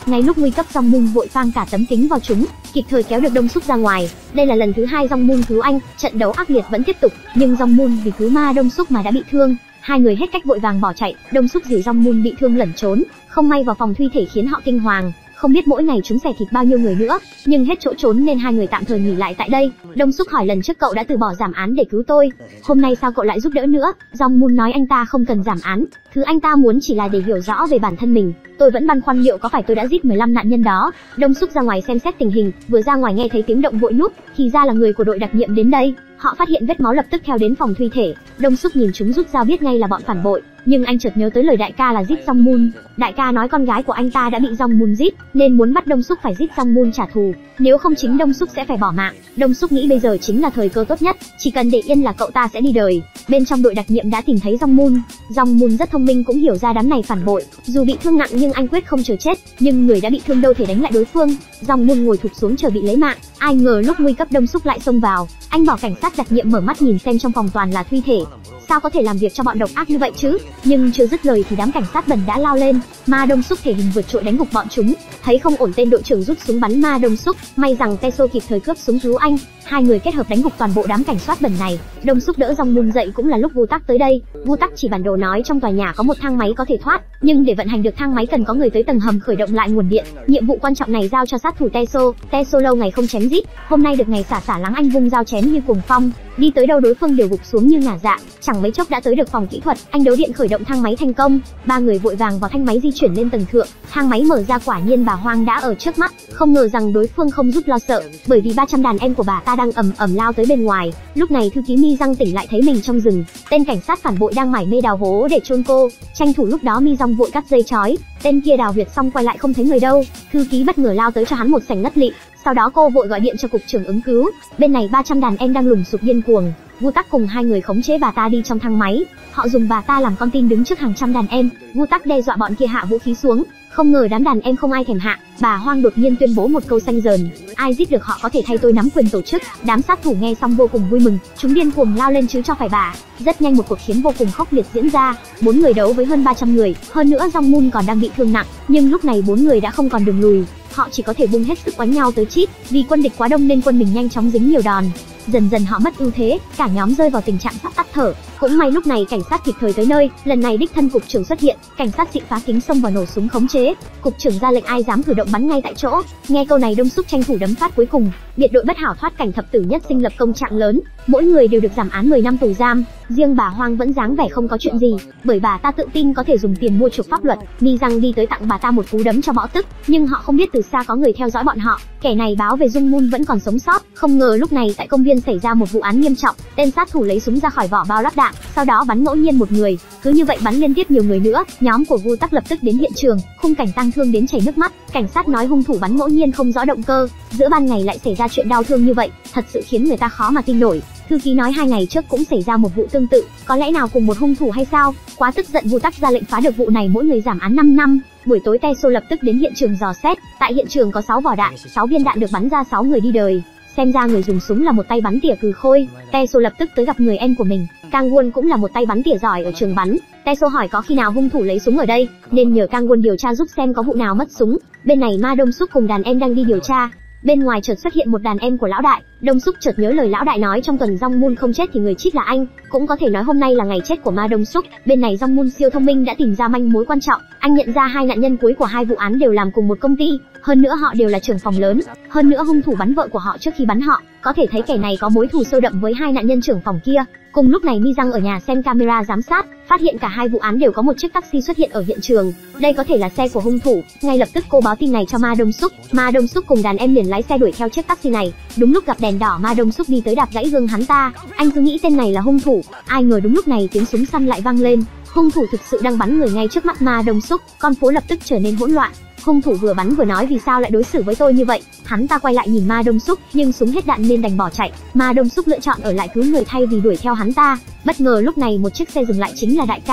Ngay lúc nguy cấp, Jong Moon vội phang cả tấm kính vào chúng, kịp thời kéo được Đông Súc ra ngoài. Đây là lần thứ hai Jong Moon cứu anh. Trận đấu ác liệt vẫn tiếp tục, nhưng Jong Moon vì cứu Ma Đông Súc mà đã bị thương. Hai người hết cách vội vàng bỏ chạy. Đông Súc dìu Jong Moon bị thương lẩn trốn, không may vào phòng thuy thể khiến họ kinh hoàng. Không biết mỗi ngày chúng xẻ thịt bao nhiêu người nữa, nhưng hết chỗ trốn nên hai người tạm thời nghỉ lại tại đây. Đông Súc hỏi lần trước cậu đã từ bỏ giảm án để cứu tôi, hôm nay sao cậu lại giúp đỡ nữa? Jong Moon nói anh ta không cần giảm án, thứ anh ta muốn chỉ là để hiểu rõ về bản thân mình. Tôi vẫn băn khoăn liệu có phải tôi đã giết mười lăm nạn nhân đó. Đông Súc ra ngoài xem xét tình hình, vừa ra ngoài nghe thấy tiếng động vội núp, thì ra là người của đội đặc nhiệm đến đây. Họ phát hiện vết máu lập tức theo đến phòng thuy thể. Đông Súc nhìn chúng rút dao biết ngay là bọn phản bội, nhưng anh chợt nhớ tới lời đại ca là giết Jong Moon. Đại ca nói con gái của anh ta đã bị Jong Moon giết, nên muốn bắt Đông Súc phải giết Jong Moon trả thù, nếu không chính Đông Súc sẽ phải bỏ mạng. Đông Súc nghĩ bây giờ chính là thời cơ tốt nhất, chỉ cần để yên là cậu ta sẽ đi đời. Bên trong đội đặc nhiệm đã tìm thấy Jong Moon. Jong Moon rất thông minh, cũng hiểu ra đám này phản bội, dù bị thương nặng nhưng anh quyết không chờ chết, nhưng người đã bị thương đâu thể đánh lại đối phương. Jong Moon ngồi thụp xuống chờ bị lấy mạng, ai ngờ lúc nguy cấp Đông Súc lại xông vào. Anh bảo cảnh sát đặc nhiệm mở mắt nhìn xem trong phòng toàn là thuy thể, sao có thể làm việc cho bọn độc ác như vậy chứ? Nhưng chưa dứt lời thì đám cảnh sát bẩn đã lao lên. Ma Đông Súc thể hình vượt trội đánh gục bọn chúng. Thấy không ổn, tên đội trưởng rút súng bắn Ma Đông Súc, may rằng Teso kịp thời cướp súng cứu anh. Hai người kết hợp đánh gục toàn bộ đám cảnh sát bẩn này. Đông Súc đỡ Jong Moon dậy cũng là lúc Vu Tắc tới đây. Vu Tắc chỉ bản đồ nói trong tòa nhà có một thang máy có thể thoát, nhưng để vận hành được thang máy cần có người tới tầng hầm khởi động lại nguồn điện. Nhiệm vụ quan trọng này giao cho sát thủ Teso. Teso lâu ngày không chém giết, hôm nay được ngày xả xả lắng anh vung dao chém như cuồng phong, đi tới đâu đối phương đều gục xuống như ngả dạ. Chẳng mấy chốc đã tới được phòng kỹ thuật, anh đấu điện khởi động thang máy thành công. Ba người vội vàng vào thang máy di chuyển lên tầng thượng. Thang máy mở ra, quả nhiên bà Hoang đã ở trước mắt. Không ngờ rằng đối phương không giúp lo sợ, bởi vì ba trăm đàn em của bà ta đang ầm ầm lao tới bên ngoài. Lúc này thư ký Mi Răng tỉnh lại thấy mình trong rừng, tên cảnh sát phản bội đang mải mê đào hố để chôn cô. Tranh thủ lúc đó Mi Răng vội cắt dây chói, tên kia đào huyệt xong quay lại không thấy người đâu. Thư ký bất ngờ lao tới cho hắn một sảnh ngất lịm. Sau đó cô vội gọi điện cho cục trưởng ứng cứu. Bên này ba trăm đàn em đang lùng sục điên cuồng. Vu Tắc cùng hai người khống chế bà ta đi trong thang máy. Họ dùng bà ta làm con tin đứng trước hàng trăm đàn em. Vu Tắc đe dọa bọn kia hạ vũ khí xuống. Không ngờ đám đàn em không ai thèm hạ. Bà Hoang đột nhiên tuyên bố một câu xanh dờn: ai giết được họ có thể thay tôi nắm quyền tổ chức. Đám sát thủ nghe xong vô cùng vui mừng, chúng điên cuồng lao lên chứ cho phải bà. Rất nhanh một cuộc chiến vô cùng khốc liệt diễn ra. Bốn người đấu với hơn ba trăm người, hơn nữa Jong Moon còn đang bị thương nặng. Nhưng lúc này bốn người đã không còn đường lùi, họ chỉ có thể bung hết sức oánh nhau tới chít. Vì quân địch quá đông nên quân mình nhanh chóng dính nhiều đòn. Dần dần họ mất ưu thế, cả nhóm rơi vào tình trạng sắp tắt thở. Cũng may lúc này cảnh sát kịp thời tới nơi, lần này đích thân cục trưởng xuất hiện, cảnh sát xịn phá kính xông vào nổ súng khống chế. Cục trưởng ra lệnh ai dám cử động bắn ngay tại chỗ. Nghe câu này Đông Súc tranh thủ đấm phát cuối cùng. Biệt đội bất hảo thoát cảnh thập tử nhất sinh lập công trạng lớn, mỗi người đều được giảm án mười năm tù giam. Riêng bà Hoang vẫn dáng vẻ không có chuyện gì, bởi bà ta tự tin có thể dùng tiền mua chuộc pháp luật. Mi Răng đi tới tặng bà ta một cú đấm cho bỏ tức, nhưng họ không biết từ xa có người theo dõi bọn họ. Kẻ này báo về Jong Moon vẫn còn sống sót. Không ngờ lúc này tại công viên xảy ra một vụ án nghiêm trọng. Tên sát thủ lấy súng ra khỏi vỏ bao lắp đạn, sau đó bắn ngẫu nhiên một người. Cứ như vậy bắn liên tiếp nhiều người nữa. Nhóm của Vu Tắc lập tức đến hiện trường, khung cảnh tang thương đến chảy nước mắt. Cảnh sát nói hung thủ bắn ngẫu nhiên không rõ động cơ, giữa ban ngày lại xảy ra chuyện đau thương như vậy, thật sự khiến người ta khó mà tin nổi. Thư ký nói hai ngày trước cũng xảy ra một vụ tương tự, có lẽ nào cùng một hung thủ hay sao? Quá tức giận, Vu Tắc ra lệnh phá được vụ này, mỗi người giảm án năm năm. Buổi tối Teso lập tức đến hiện trường dò xét. Tại hiện trường có sáu vỏ đạn, sáu viên đạn được bắn ra, sáu người đi đời. Xem ra người dùng súng là một tay bắn tỉa cừ khôi. Teso lập tức tới gặp người em của mình. Kang Won cũng là một tay bắn tỉa giỏi ở trường bắn. Teso hỏi có khi nào hung thủ lấy súng ở đây, nên nhờ Kang Won điều tra giúp xem có vụ nào mất súng. Bên này Ma Đông Súc cùng đàn em đang đi điều tra. Bên ngoài chợt xuất hiện một đàn em của lão đại. Đông Súc chợt nhớ lời lão đại nói trong tuần Jong Moon không chết thì người chết là anh, cũng có thể nói hôm nay là ngày chết của Ma Đông Súc. Bên này Jong Moon siêu thông minh đã tìm ra manh mối quan trọng. Anh nhận ra hai nạn nhân cuối của hai vụ án đều làm cùng một công ty, hơn nữa họ đều là trưởng phòng lớn, hơn nữa hung thủ bắn vợ của họ trước khi bắn họ, có thể thấy kẻ này có mối thù sâu đậm với hai nạn nhân trưởng phòng kia. Cùng lúc này Mi Răng ở nhà xem camera giám sát, phát hiện cả hai vụ án đều có một chiếc taxi xuất hiện ở hiện trường. Đây có thể là xe của hung thủ. Ngay lập tức cô báo tin này cho Ma Đông Súc. Ma Đông Súc cùng đàn em liền lái xe đuổi theo chiếc taxi này. Đúng lúc gặp đèn đỏ, Ma Đông Súc đi tới đạp gãy gương hắn ta. Anh cứ nghĩ tên này là hung thủ, ai ngờ đúng lúc này tiếng súng săn lại vang lên. Hung thủ thực sự đang bắn người ngay trước mắt Ma Đông Súc. Con phố lập tức trở nên hỗn loạn. Hung thủ vừa bắn vừa nói vì sao lại đối xử với tôi như vậy. Hắn ta quay lại nhìn Ma Đông Súc, nhưng súng hết đạn nên đành bỏ chạy. Ma Đông Súc lựa chọn ở lại cứu người thay vì đuổi theo hắn ta. Bất ngờ lúc này một chiếc xe dừng lại, chính là đại ca.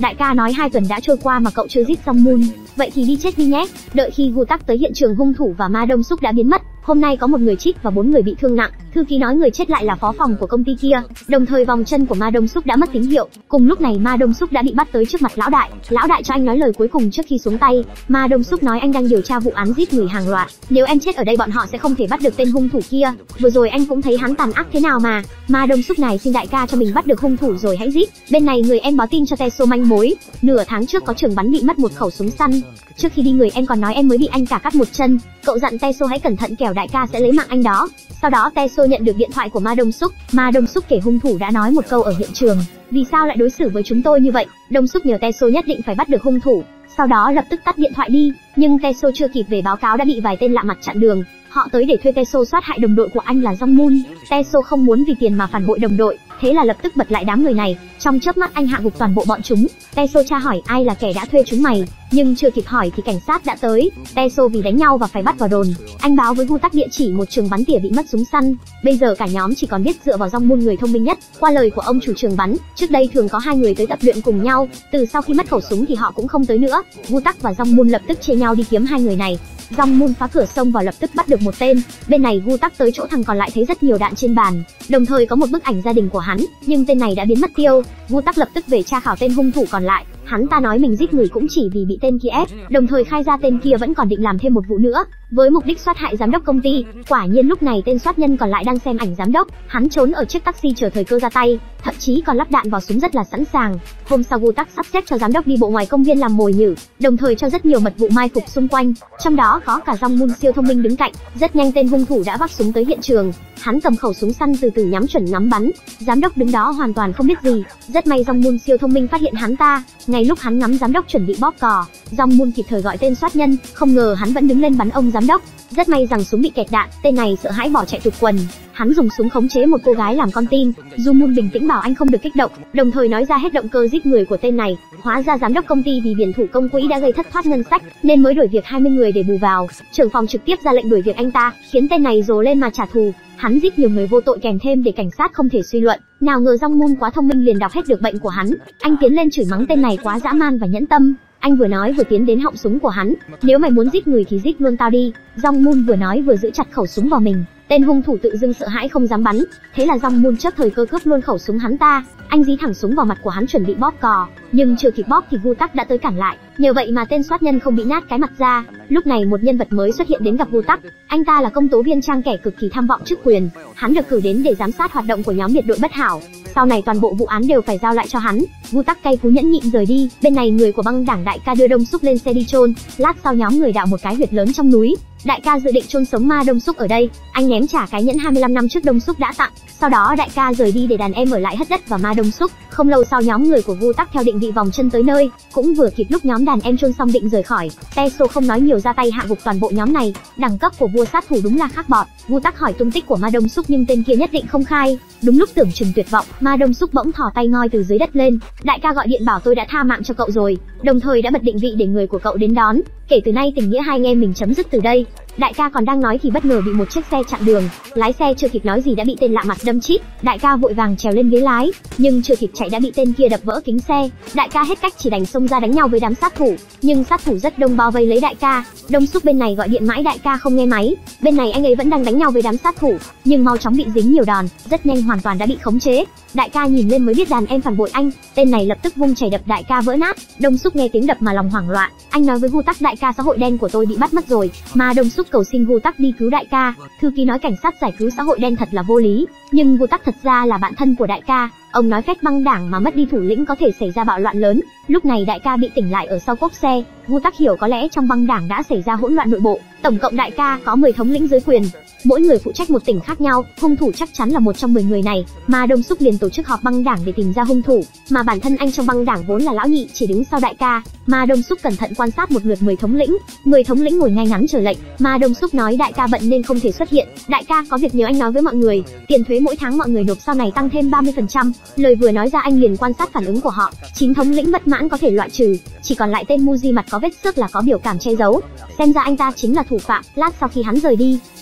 Đại ca nói hai tuần đã trôi qua mà cậu chưa giết Jong Moon, vậy thì đi chết đi nhé. Đợi khi Gu Tắc tới hiện trường, hung thủ và Ma Đông Súc đã biến mất. Hôm nay có một người chết và bốn người bị thương nặng. Thư ký nói người chết lại là phó phòng của công ty kia. Đồng thời vòng chân của Ma Đông Súc đã mất tín hiệu. Cùng lúc này Ma Đông Súc đã bị bắt tới trước mặt lão đại. Lão đại cho anh nói lời cuối cùng trước khi xuống tay. Ma Đông Súc nói anh đang điều tra vụ án giết người hàng loạt. Nếu em chết ở đây bọn họ sẽ không thể bắt được tên hung thủ kia. Vừa rồi anh cũng thấy hắn tàn ác thế nào mà. Ma Đông Súc này xin đại ca cho mình bắt được hung thủ rồi hãy giết. Bên này người em báo tin cho Teso manh mối. Nửa tháng trước có trường bắn bị mất một khẩu súng săn. Trước khi đi người em còn nói em mới bị anh cả cắt một chân. Cậu dặn Teso hãy cẩn thận kẻo đại ca sẽ lấy mạng anh đó. Sau đó Teso nhận được điện thoại của Ma Đông Súc. Ma Đông Súc kể hung thủ đã nói một câu ở hiện trường. Vì sao lại đối xử với chúng tôi như vậy? Đông Súc nhờ Teso nhất định phải bắt được hung thủ. Sau đó lập tức tắt điện thoại đi. Nhưng Teso chưa kịp về báo cáo đã bị vài tên lạ mặt chặn đường. Họ tới để thuê Teso soát hại đồng đội của anh là Jong Moon. Teso không muốn vì tiền mà phản bội đồng đội, thế là lập tức bật lại đám người này. Trong chớp mắt anh hạ gục toàn bộ bọn chúng. Teso tra hỏi ai là kẻ đã thuê chúng mày, nhưng chưa kịp hỏi thì cảnh sát đã tới. Teso vì đánh nhau và phải bắt vào đồn. Anh báo với Gu Tắc địa chỉ một trường bắn tỉa bị mất súng săn. Bây giờ cả nhóm chỉ còn biết dựa vào Jong Moon người thông minh nhất. Qua lời của ông chủ trường bắn, trước đây thường có hai người tới tập luyện cùng nhau. Từ sau khi mất khẩu súng thì họ cũng không tới nữa. Gu Tắc và Jong Moon lập tức chia nhau đi kiếm hai người này. Jong Moon phá cửa xông vào lập tức bắt được một tên. Bên này Gu Tắc tới chỗ thằng còn lại thấy rất nhiều đạn trên bàn, đồng thời có một bức ảnh gia đình của hắn, nhưng tên này đã biến mất tiêu. Gu Tắc lập tức về tra khảo tên hung thủ còn lại. Hắn ta nói mình giết người cũng chỉ vì bị tên kia ép, đồng thời khai ra tên kia vẫn còn định làm thêm một vụ nữa, với mục đích soát hại giám đốc công ty. Quả nhiên lúc này tên soát nhân còn lại đang xem ảnh giám đốc, hắn trốn ở chiếc taxi chờ thời cơ ra tay, thậm chí còn lắp đạn vào súng rất là sẵn sàng. Hôm sau Gu Tắc sắp xếp cho giám đốc đi bộ ngoài công viên làm mồi nhử, đồng thời cho rất nhiều mật vụ mai phục xung quanh, trong đó có cả Jong Moon siêu thông minh đứng cạnh. Rất nhanh tên hung thủ đã vác súng tới hiện trường, hắn cầm khẩu súng săn từ từ nhắm chuẩn ngắm bắn. Giám đốc đứng đó hoàn toàn không biết gì. Rất may Jong Moon siêu thông minh phát hiện hắn ta. Ngay lúc hắn ngắm giám đốc chuẩn bị bóp cò, Jong Moon kịp thời gọi tên soát nhân, không ngờ hắn vẫn đứng lên bắn ông giám đốc. Rất may rằng súng bị kẹt đạn, tên này sợ hãi bỏ chạy tụt quần. Hắn dùng súng khống chế một cô gái làm con tin. Jong Moon bình tĩnh bảo anh không được kích động, đồng thời nói ra hết động cơ giết người của tên này. Hóa ra giám đốc công ty vì biển thủ công quỹ đã gây thất thoát ngân sách nên mới đuổi việc hai mươi người để bù vào. Trưởng phòng trực tiếp ra lệnh đuổi việc anh ta, khiến tên này rồ lên mà trả thù. Hắn giết nhiều người vô tội kèm thêm để cảnh sát không thể suy luận. Nào ngờ Jong Moon quá thông minh liền đọc hết được bệnh của hắn. Anh tiến lên chửi mắng tên này quá dã man và nhẫn tâm. Anh vừa nói vừa tiến đến họng súng của hắn. Nếu mày muốn giết người thì giết luôn tao đi. Jong Moon vừa nói vừa giữ chặt khẩu súng vào mình. Tên hung thủ tự dưng sợ hãi không dám bắn. Thế là Jong Moon chớp thời cơ cướp luôn khẩu súng hắn ta. Anh dí thẳng súng vào mặt của hắn chuẩn bị bóp cò, nhưng chưa kịp bóp thì Gu Tắc đã tới cản lại. Nhờ vậy mà tên soát nhân không bị nát cái mặt ra. Lúc này một nhân vật mới xuất hiện đến gặp Gu Tắc. Anh ta là công tố viên Trang, kẻ cực kỳ tham vọng chức quyền. Hắn được cử đến để giám sát hoạt động của nhóm biệt đội bất hảo. Sau này toàn bộ vụ án đều phải giao lại cho hắn. Gu Tắc cay cú nhẫn nhịn rời đi. Bên này người của băng đảng đại ca đưa Đông Súc lên xe đi chôn. Lát sau nhóm người đào một cái huyệt lớn trong núi. Đại ca dự định chôn sống Ma Đông Súc ở đây. Anh ném trả cái nhẫn hai mươi lăm năm trước Đông Súc đã tặng. Sau đó đại ca rời đi để đàn em ở lại hất đất vào Ma Đông Súc. Không lâu sau nhóm người của Gu Tắc theo định vị vòng chân tới nơi, cũng vừa kịp lúc nhóm đàn em chôn xong định rời khỏi. Teso không nói nhiều ra tay hạ gục toàn bộ nhóm này. Đẳng cấp của vua sát thủ đúng là khác bọt. Gu Tắc hỏi tung tích của Ma Đông Súc nhưng tên kia nhất định không khai. Đúng lúc tưởng chừng tuyệt vọng, Ma Đông Súc bỗng thò tay ngoi từ dưới đất lên. Đại ca gọi điện bảo tôi đã tha mạng cho cậu rồi, đồng thời đã bật định vị để người của cậu đến đón. Kể từ nay tình nghĩa hai anh em mình chấm dứt từ đây. Đại ca còn đang nói thì bất ngờ bị một chiếc xe chặn đường. Lái xe chưa kịp nói gì đã bị tên lạ mặt đâm chít. Đại ca vội vàng trèo lên ghế lái, nhưng chưa kịp chạy đã bị tên kia đập vỡ kính xe. Đại ca hết cách chỉ đành xông ra đánh nhau với đám sát thủ, nhưng sát thủ rất đông bao vây lấy đại ca. Đông Súc bên này gọi điện mãi đại ca không nghe máy. Bên này anh ấy vẫn đang đánh nhau với đám sát thủ, nhưng mau chóng bị dính nhiều đòn, rất nhanh hoàn toàn đã bị khống chế. Đại ca nhìn lên mới biết đàn em phản bội anh. Tên này lập tức vung chảy đập đại ca vỡ nát. Đông Súc nghe tiếng đập mà lòng hoảng loạn. Anh nói với Gu Tắc đại ca xã hội đen của tôi bị bắt mất rồi. Mà Đông Súc cầu xin Gu Tắc đi cứu đại ca. Thư ký nói cảnh sát giải cứu xã hội đen thật là vô lý, nhưng Gu Tắc thật ra là bạn thân của đại ca. Ông nói phép băng đảng mà mất đi thủ lĩnh có thể xảy ra bạo loạn lớn. Lúc này đại ca bị tỉnh lại ở sau cốp xe. Gu Tắc hiểu có lẽ trong băng đảng đã xảy ra hỗn loạn nội bộ. Tổng cộng đại ca có mười thống lĩnh dưới quyền, mỗi người phụ trách một tỉnh khác nhau. Hung thủ chắc chắn là một trong mười người này. Mà Đông Súc liền tổ chức họp băng đảng để tìm ra hung thủ. Mà bản thân anh trong băng đảng vốn là lão nhị chỉ đứng sau đại ca. Mà Đông Súc cẩn thận quan sát một lượt mười thống lĩnh. mười thống lĩnh ngồi ngay ngắn chờ lệnh. Mà Đông Súc nói đại ca bận nên không thể xuất hiện. Đại ca có việc nhờ anh nói với mọi người. Tiền thuế mỗi tháng mọi người nộp sau này tăng thêm ba mươi phần trăm. Lời vừa nói ra anh liền quan sát phản ứng của họ. chín thống lĩnh bất mãn có thể loại trừ, chỉ còn lại tên Muji mặt có vết xước là có biểu cảm che giấu. Xem ra anh ta chính là thủ phạm. Lát sau khi hắn rời đi, Mà Đông Súc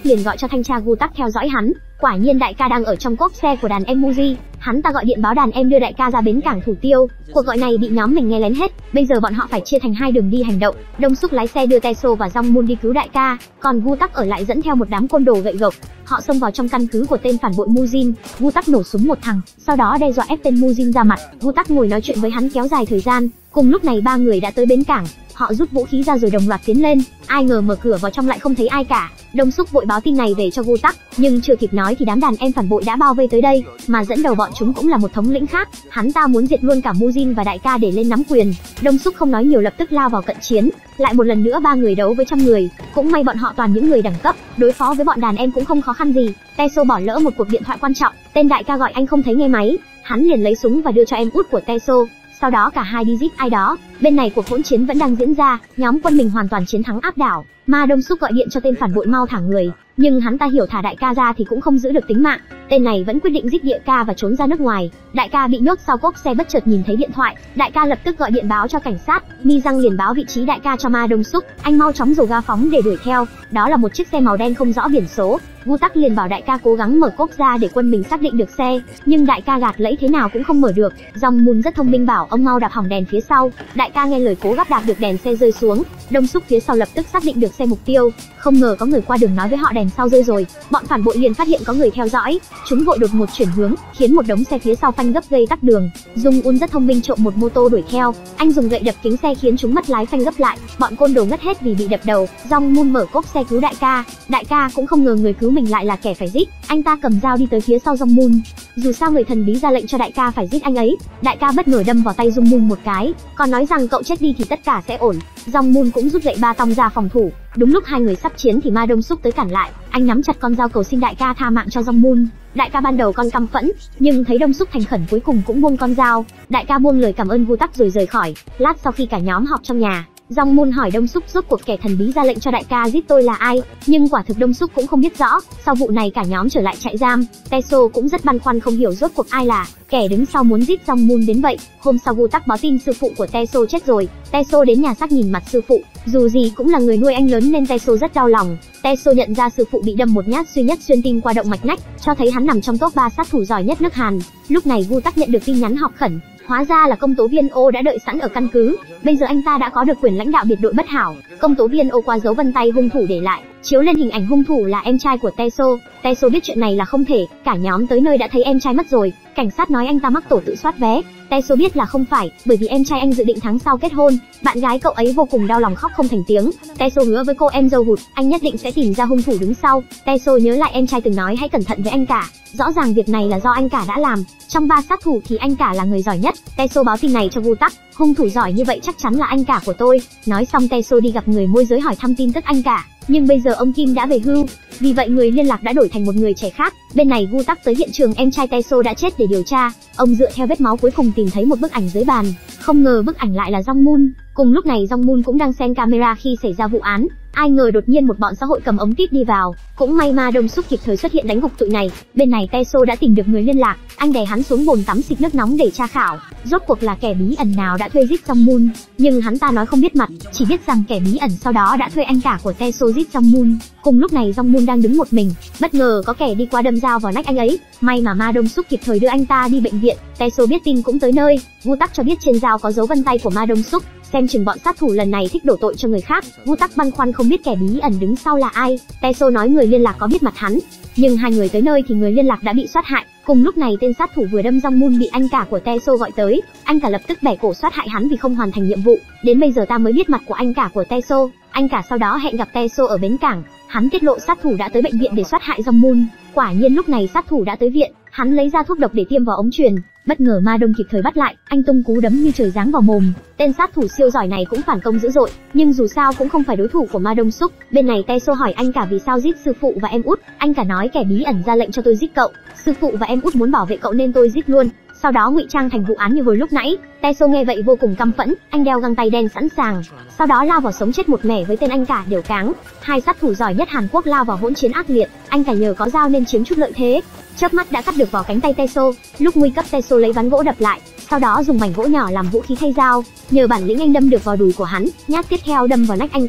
Súc liền gọi cho thanh tra Gu Tắc theo dõi hắn. Quả nhiên đại ca đang ở trong cốp xe của đàn em Muji. Hắn ta gọi điện báo đàn em đưa đại ca ra bến cảng thủ tiêu. Cuộc gọi này bị nhóm mình nghe lén hết. Bây giờ bọn họ phải chia thành hai đường đi hành động. Đông Súc lái xe đưa Teso và Jong Moon đi cứu đại ca, còn Gu Tắc ở lại dẫn theo một đám côn đồ gậy gộc. Họ xông vào trong căn cứ của tên phản bội Mujin. Gu Tắc nổ súng một thằng, sau đó đe dọa ép tên Mujin ra mặt. Gu Tắc ngồi nói chuyện với hắn kéo dài thời gian. Cùng lúc này ba người đã tới bến cảng. Họ rút vũ khí ra rồi đồng loạt tiến lên. Ai ngờ mở cửa vào trong lại không thấy ai cả. Đông Súc vội báo tin này về cho Gu Tắc, nhưng chưa kịp nói thì đám đàn em phản bội đã bao vây tới đây, mà dẫn đầu bọn chúng cũng là một thống lĩnh khác. Hắn ta muốn diệt luôn cả Mujin và đại ca để lên nắm quyền. Đông Súc không nói nhiều lập tức lao vào cận chiến. Lại một lần nữa ba người đấu với trăm người. Cũng may bọn họ toàn những người đẳng cấp, đối phó với bọn đàn em cũng không khó khăn gì. Teso bỏ lỡ một cuộc điện thoại quan trọng. Tên đại ca gọi anh không thấy nghe máy. Hắn liền lấy súng và đưa cho em út của Teso. Sau đó cả hai đi giết ai đó. Bên này cuộc hỗn chiến vẫn đang diễn ra, nhóm quân mình hoàn toàn chiến thắng áp đảo. Ma Đông Súc gọi điện cho tên phản bội mau thả người, nhưng hắn ta hiểu thả đại ca ra thì cũng không giữ được tính mạng. Tên này vẫn quyết định giết địa ca và trốn ra nước ngoài. Đại ca bị nhốt sau cốp xe bất chợt nhìn thấy điện thoại, đại ca lập tức gọi điện báo cho cảnh sát. Mi Răng liền báo vị trí đại ca cho Ma Đông Súc, anh mau chóng dồ ga phóng để đuổi theo. Đó là một chiếc xe màu đen không rõ biển số. Gu Tắc liền bảo đại ca cố gắng mở cốp ra để quân mình xác định được xe, nhưng đại ca gạt lẫy thế nào cũng không mở được. Jong Moon rất thông minh bảo ông mau đạp hỏng đèn phía sau. Đại ca nghe lời cố gắp đạp được đèn xe rơi xuống. Đông Súc phía sau lập tức xác định được xe mục tiêu. Không ngờ có người qua đường nói với họ đèn sau rơi rồi. Bọn phản bội liền phát hiện có người theo dõi, chúng vội đột ngột chuyển hướng, khiến một đống xe phía sau phanh gấp gây tắc đường. Jung Un rất thông minh trộm một mô tô đuổi theo, anh dùng gậy đập kính xe khiến chúng mất lái phanh gấp lại. Bọn côn đồ ngất hết vì bị đập đầu. Jong Moon mở cốp xe cứu đại ca. Đại ca cũng không ngờ người cứu mình lại là kẻ phải giết. Anh ta cầm dao đi tới phía sau Jong Moon. Dù sao người thần bí ra lệnh cho đại ca phải giết anh ấy. Đại ca bất ngờ đâm vào tay Jung Moon một cái, còn nói rằng cậu chết đi thì tất cả sẽ ổn. Jong Moon cũng rút gậy ba tong ra phòng thủ. Đúng lúc hai người sắp chiến thì Ma Đông Súc tới cản lại. Anh nắm chặt con dao cầu xin đại ca tha mạng cho Jong Moon. Đại ca ban đầu con căm phẫn, nhưng thấy Đông Súc thành khẩn cuối cùng cũng buông con dao. Đại ca buông lời cảm ơn Gu Tắc rồi rời khỏi. Lát sau khi cả nhóm họp trong nhà, Jong Moon hỏi Đông Súc rốt cuộc kẻ thần bí ra lệnh cho đại ca giết tôi là ai, nhưng quả thực Đông Súc cũng không biết rõ. Sau vụ này cả nhóm trở lại trại giam. Teso cũng rất băn khoăn không hiểu rốt cuộc ai là kẻ đứng sau muốn giết Jong Moon đến vậy. Hôm sau Gu Tắc báo tin sư phụ của Teso chết rồi. Teso đến nhà xác nhìn mặt sư phụ, dù gì cũng là người nuôi anh lớn nên Teso rất đau lòng. Teso nhận ra sư phụ bị đâm một nhát duy nhất xuyên tim qua động mạch nách, cho thấy hắn nằm trong top ba sát thủ giỏi nhất nước Hàn. Lúc này Gu Tắc nhận được tin nhắn họp khẩn. Hóa ra là công tố viên O đã đợi sẵn ở căn cứ. Bây giờ anh ta đã có được quyền lãnh đạo biệt đội bất hảo. Công tố viên O qua dấu vân tay hung thủ để lại, chiếu lên hình ảnh hung thủ là em trai của Teso. Teso biết chuyện này là không thể, cả nhóm tới nơi đã thấy em trai mất rồi. Cảnh sát nói anh ta mắc tổ tự soát vé. Teso biết là không phải, bởi vì em trai anh dự định tháng sau kết hôn. Bạn gái cậu ấy vô cùng đau lòng khóc không thành tiếng. Teso hứa với cô em dâu hụt, anh nhất định sẽ tìm ra hung thủ đứng sau. Teso nhớ lại em trai từng nói hãy cẩn thận với anh cả. Rõ ràng việc này là do anh cả đã làm. Trong ba sát thủ thì anh cả là người giỏi nhất. Teso báo tin này cho Gu Tắc. Hung thủ giỏi như vậy chắc chắn là anh cả của tôi. Nói xong Teso đi gặp người môi giới hỏi thăm tin tức anh cả. Nhưng bây giờ ông Kim đã về hưu, vì vậy người liên lạc đã đổi thành một người trẻ khác. Bên này Gu Tắc tới hiện trường em trai Teso đã chết để điều tra. Ông dựa theo vết máu cuối cùng tìm thấy một bức ảnh dưới bàn. Không ngờ bức ảnh lại là Jong Moon. Cùng lúc này Jong Moon cũng đang xem camera khi xảy ra vụ án. Ai ngờ đột nhiên một bọn xã hội cầm ống tít đi vào. Cũng may Ma Đông Súc kịp thời xuất hiện đánh gục tụi này. Bên này Teso đã tìm được người liên lạc. Anh đè hắn xuống bồn tắm xịt nước nóng để tra khảo. Rốt cuộc là kẻ bí ẩn nào đã thuê giết Jong Moon. Nhưng hắn ta nói không biết mặt, chỉ biết rằng kẻ bí ẩn sau đó đã thuê anh cả của Teso giết Jong Moon. Cùng lúc này Jong Moon đang đứng một mình. Bất ngờ có kẻ đi qua đâm dao vào nách anh ấy. May mà Ma Đông Súc kịp thời đưa anh ta đi bệnh viện. Teso biết tin cũng tới nơi. Gu Tắc cho biết trên dao có dấu vân tay của Ma Đông Súc. Xem chừng bọn sát thủ lần này thích đổ tội cho người khác. Gu Tắc băn khoăn không biết kẻ bí ẩn đứng sau là ai. Teso nói người liên lạc có biết mặt hắn, nhưng hai người tới nơi thì người liên lạc đã bị sát hại. Cùng lúc này tên sát thủ vừa đâm Jong Moon bị anh cả của Teso gọi tới. Anh cả lập tức bẻ cổ sát hại hắn vì không hoàn thành nhiệm vụ. Đến bây giờ ta mới biết mặt của anh cả của Teso. Anh cả sau đó hẹn gặp Teso ở bến cảng. Hắn tiết lộ sát thủ đã tới bệnh viện để sát hại Jong Moon. Quả nhiên lúc này sát thủ đã tới viện. Hắn lấy ra thuốc độc để tiêm vào ống truyền. Bất ngờ Ma Đông kịp thời bắt lại, anh tung cú đấm như trời giáng vào mồm. Tên sát thủ siêu giỏi này cũng phản công dữ dội, nhưng dù sao cũng không phải đối thủ của Ma Đông Súc. Bên này Teso hỏi anh cả vì sao giết sư phụ và em út. Anh cả nói kẻ bí ẩn ra lệnh cho tôi giết cậu. Sư phụ và em út muốn bảo vệ cậu nên tôi giết luôn. Sau đó ngụy trang thành vụ án như hồi lúc nãy. Teso nghe vậy vô cùng căm phẫn, anh đeo găng tay đen sẵn sàng, sau đó lao vào sống chết một mẻ với tên anh cả Điểu Cáng. Hai sát thủ giỏi nhất Hàn Quốc lao vào hỗn chiến ác liệt. Anh cả nhờ có dao nên chiếm chút lợi thế, chớp mắt đã cắt được vào cánh tay Teso. Lúc nguy cấp Teso lấy ván gỗ đập lại, sau đó dùng mảnh gỗ nhỏ làm vũ khí thay dao. Nhờ bản lĩnh anh đâm được vào đùi của hắn, nhát tiếp theo đâm vào nách anh cả.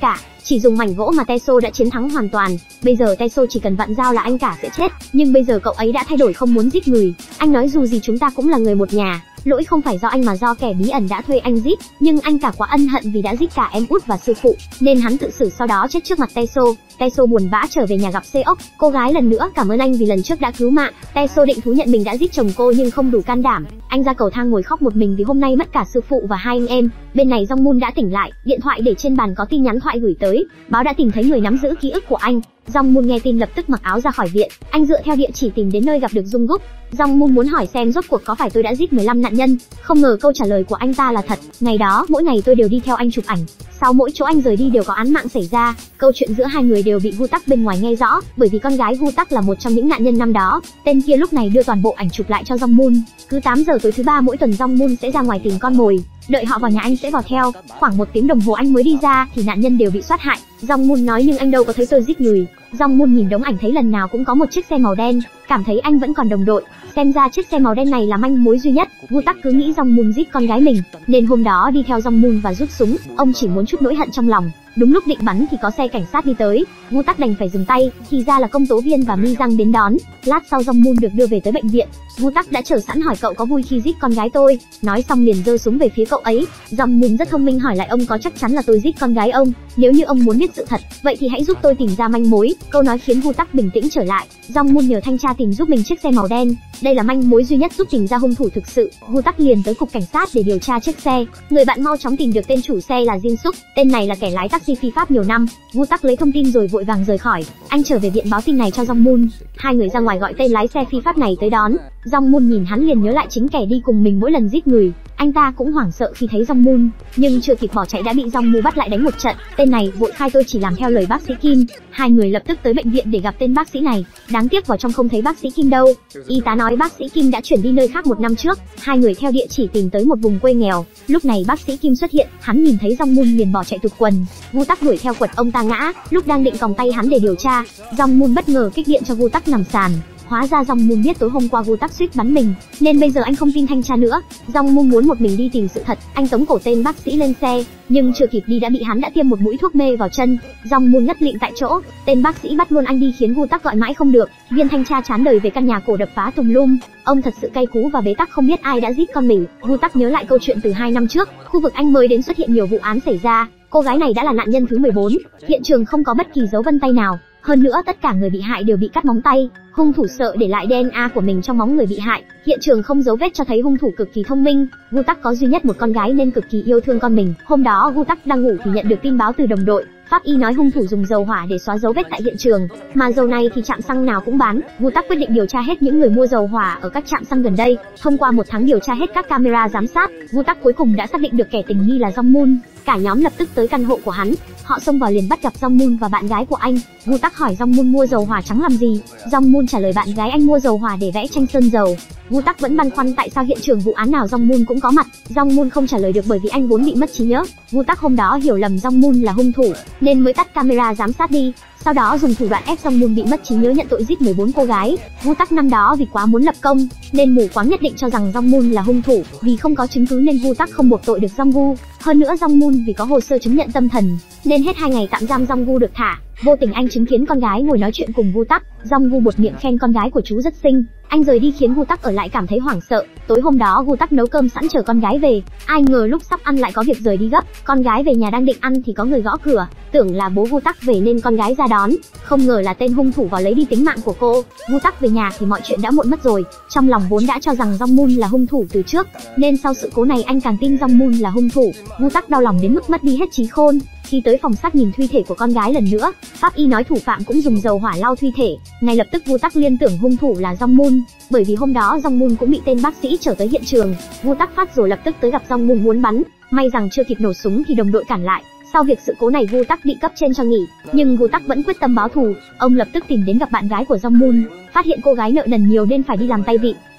Chỉ dùng mảnh gỗ mà Teso đã chiến thắng hoàn toàn. Bây giờ Teso chỉ cần vặn dao là anh cả sẽ chết. Nhưng bây giờ cậu ấy đã thay đổi, không muốn giết người. Anh nói dù gì chúng ta cũng là người một nhà. Lỗi không phải do anh mà do kẻ bí ẩn đã thuê anh giết. Nhưng anh cả quá ân hận vì đã giết cả em út và sư phụ, nên hắn tự xử sau đó chết trước mặt Teso. Teso buồn bã trở về nhà gặp Seok. Cô gái lần nữa cảm ơn anh vì lần trước đã cứu mạng. Teso định thú nhận mình đã giết chồng cô nhưng không đủ can đảm. Anh ra cầu thang ngồi khóc một mình vì hôm nay mất cả sư phụ và hai anh em. Bên này Jong Moon đã tỉnh lại, điện thoại để trên bàn có tin nhắn thoại gửi tới, báo đã tìm thấy người nắm giữ ký ức của anh. Jong Moon nghe tin lập tức mặc áo ra khỏi viện. Anh dựa theo địa chỉ tìm đến nơi gặp được Jungkook. Jong Moon muốn hỏi xem rốt cuộc có phải tôi đã giết mười lăm nạn nhân. Không ngờ câu trả lời của anh ta là thật. Ngày đó, mỗi ngày tôi đều đi theo anh chụp ảnh. Sau mỗi chỗ anh rời đi đều có án mạng xảy ra. Câu chuyện giữa hai người đều bị Gu Tắc bên ngoài nghe rõ, bởi vì con gái Gu Tắc là một trong những nạn nhân năm đó. Tên kia lúc này đưa toàn bộ ảnh chụp lại cho Jong Moon. Cứ tám giờ tối thứ ba mỗi tuần Jong Moon sẽ ra ngoài tìm con mồi. Đợi họ vào nhà anh sẽ vào theo. Khoảng một tiếng đồng hồ anh mới đi ra thì nạn nhân đều bị sát hại. Jong Moon nói nhưng anh đâu có thấy tôi giết người. Jong Moon nhìn đống ảnh thấy lần nào cũng có một chiếc xe màu đen, cảm thấy anh vẫn còn đồng đội. Xem ra chiếc xe màu đen này là manh mối duy nhất. Gu Tắc cứ nghĩ Jong Moon giết con gái mình, nên hôm đó đi theo Jong Moon và rút súng. Ông chỉ muốn chút nỗi hận trong lòng. Đúng lúc định bắn thì có xe cảnh sát đi tới. Gu Tắc đành phải dừng tay, thì ra là công tố viên và Mi Răng đến đón. Lát sau Jong Moon được đưa về tới bệnh viện. Gu Tắc đã chờ sẵn hỏi cậu có vui khi giết con gái tôi. Nói xong liền giơ súng về phía cậu ấy. Jong Moon rất thông minh hỏi lại ông có chắc chắn là tôi giết con gái ông. Nếu như ông muốn biết sự thật, vậy thì hãy giúp tôi tìm ra manh mối. Câu nói khiến Gu Tắc bình tĩnh trở lại. Jong Moon nhờ thanh tra tìm giúp mình chiếc xe màu đen. Đây là manh mối duy nhất giúp tìm ra hung thủ thực sự. Gu Tắc liền tới cục cảnh sát để điều tra chiếc xe. Người bạn mau chóng tìm được tên chủ xe là Jin Suk. Tên này là kẻ lái taxi phi pháp nhiều năm. Gu Tắc lấy thông tin rồi vội vàng rời khỏi. Anh trở về viện báo tin này cho Jong Moon. Hai người ra ngoài gọi tên lái xe phi pháp này tới đón. Jong Moon nhìn hắn liền nhớ lại chính kẻ đi cùng mình mỗi lần giết người. Anh ta cũng hoảng sợ khi thấy Jong Moon, nhưng chưa kịp bỏ chạy đã bị Jong Moon bắt lại đánh một trận. Tên này vội khai tôi chỉ làm theo lời bác sĩ Kim. Hai người lập tức tới bệnh viện để gặp tên bác sĩ này. Đáng tiếc vào trong không thấy bác sĩ Kim đâu. Y tá nói bác sĩ Kim đã chuyển đi nơi khác một năm trước. Hai người theo địa chỉ tìm tới một vùng quê nghèo. Lúc này bác sĩ Kim xuất hiện, hắn nhìn thấy Jong Moon liền bỏ chạy tụt quần. Gu Tắc đuổi theo quật ông ta ngã. Lúc đang định còng tay hắn để điều tra, Jong Moon bất ngờ kích điện cho Gu Tắc nằm sàn. Hóa ra Jong Moon biết tối hôm qua Gu Tắc suýt bắn mình, nên bây giờ anh không tin thanh tra nữa. Jong Moon muốn một mình đi tìm sự thật. Anh tống cổ tên bác sĩ lên xe, nhưng chưa kịp đi đã bị hắn đã tiêm một mũi thuốc mê vào chân. Jong Moon ngất lịm tại chỗ. Tên bác sĩ bắt luôn anh đi khiến Gu Tắc gọi mãi không được. Viên thanh tra chán đời về căn nhà cổ đập phá tùm lum. Ông thật sự cay cú và bế tắc không biết ai đã giết con mình. Gu Tắc nhớ lại câu chuyện từ hai năm trước, khu vực anh mới đến xuất hiện nhiều vụ án xảy ra. Cô gái này đã là nạn nhân thứ mười bốn. Hiện trường không có bất kỳ dấu vân tay nào. Hơn nữa tất cả người bị hại đều bị cắt móng tay. Hung thủ sợ để lại đê en a của mình trong móng người bị hại. Hiện trường không dấu vết cho thấy hung thủ cực kỳ thông minh. Gu Tắc có duy nhất một con gái nên cực kỳ yêu thương con mình. Hôm đó Gu Tắc đang ngủ thì nhận được tin báo từ đồng đội. Pháp y nói hung thủ dùng dầu hỏa để xóa dấu vết tại hiện trường, mà dầu này thì trạm xăng nào cũng bán. Gu Tắc quyết định điều tra hết những người mua dầu hỏa ở các trạm xăng gần đây. Thông qua một tháng điều tra hết các camera giám sát, Gu Tắc cuối cùng đã xác định được kẻ tình nghi là Jong Moon. Cả nhóm lập tức tới căn hộ của hắn. Họ xông vào liền bắt gặp Jong Moon và bạn gái của anh. Gu Tắc hỏi Jong Moon mua dầu hỏa trắng làm gì. Jong Moon trả lời bạn gái anh mua dầu hỏa để vẽ tranh sơn dầu. Gu Tắc vẫn băn khoăn tại sao hiện trường vụ án nào Jong Moon cũng có mặt. Jong Moon không trả lời được bởi vì anh vốn bị mất trí nhớ. Gu Tắc hôm đó hiểu lầm Jong Moon là hung thủ nên mới tắt camera giám sát đi. Sau đó dùng thủ đoạn ép Jong Moon bị mất trí nhớ nhận tội giết mười bốn cô gái. Gu Tắc năm đó vì quá muốn lập công nên mù quáng nhất định cho rằng Jong Moon là hung thủ. Vì không có chứng cứ nên Gu Tắc không buộc tội được Jong Gu. Hơn nữa Jong Moon vì có hồ sơ chứng nhận tâm thần nên hết hai ngày tạm giam Jong Gu được thả. Vô tình anh chứng kiến con gái ngồi nói chuyện cùng Gu Tắc. Jong Gu buột miệng khen con gái của chú rất xinh. Anh rời đi khiến Gu Tắc ở lại cảm thấy hoảng sợ. Tối hôm đó Gu Tắc nấu cơm sẵn chờ con gái về. Ai ngờ lúc sắp ăn lại có việc rời đi gấp. Con gái về nhà đang định ăn thì có người gõ cửa. Tưởng là bố Gu Tắc về nên con gái ra đón. Không ngờ là tên hung thủ vào lấy đi tính mạng của cô. Gu Tắc về nhà thì mọi chuyện đã muộn mất rồi. Trong lòng vốn đã cho rằng Jong Moon là hung thủ từ trước, nên sau sự cố này anh càng tin Jong Moon là hung thủ. Gu Tắc đau lòng đến mức mất đi hết trí khôn. Khi tới phòng xác nhìn thi thể của con gái lần nữa, pháp y nói thủ phạm cũng dùng dầu hỏa lau thi thể. Ngay lập tức Gu Tắc liên tưởng hung thủ là Jong Moon, bởi vì hôm đó Jong Moon cũng bị tên bác sĩ chở tới hiện trường. Gu Tắc phát rồi lập tức tới gặp Jong Moon muốn bắn, may rằng chưa kịp nổ súng thì đồng đội cản lại. Sau việc sự cố này Gu Tắc bị cấp trên cho nghỉ, nhưng Gu Tắc vẫn quyết tâm báo thù. Ông lập tức tìm đến gặp bạn gái của Jong Moon, phát hiện cô gái nợ nần nhiều nên phải đi làm tay vịn.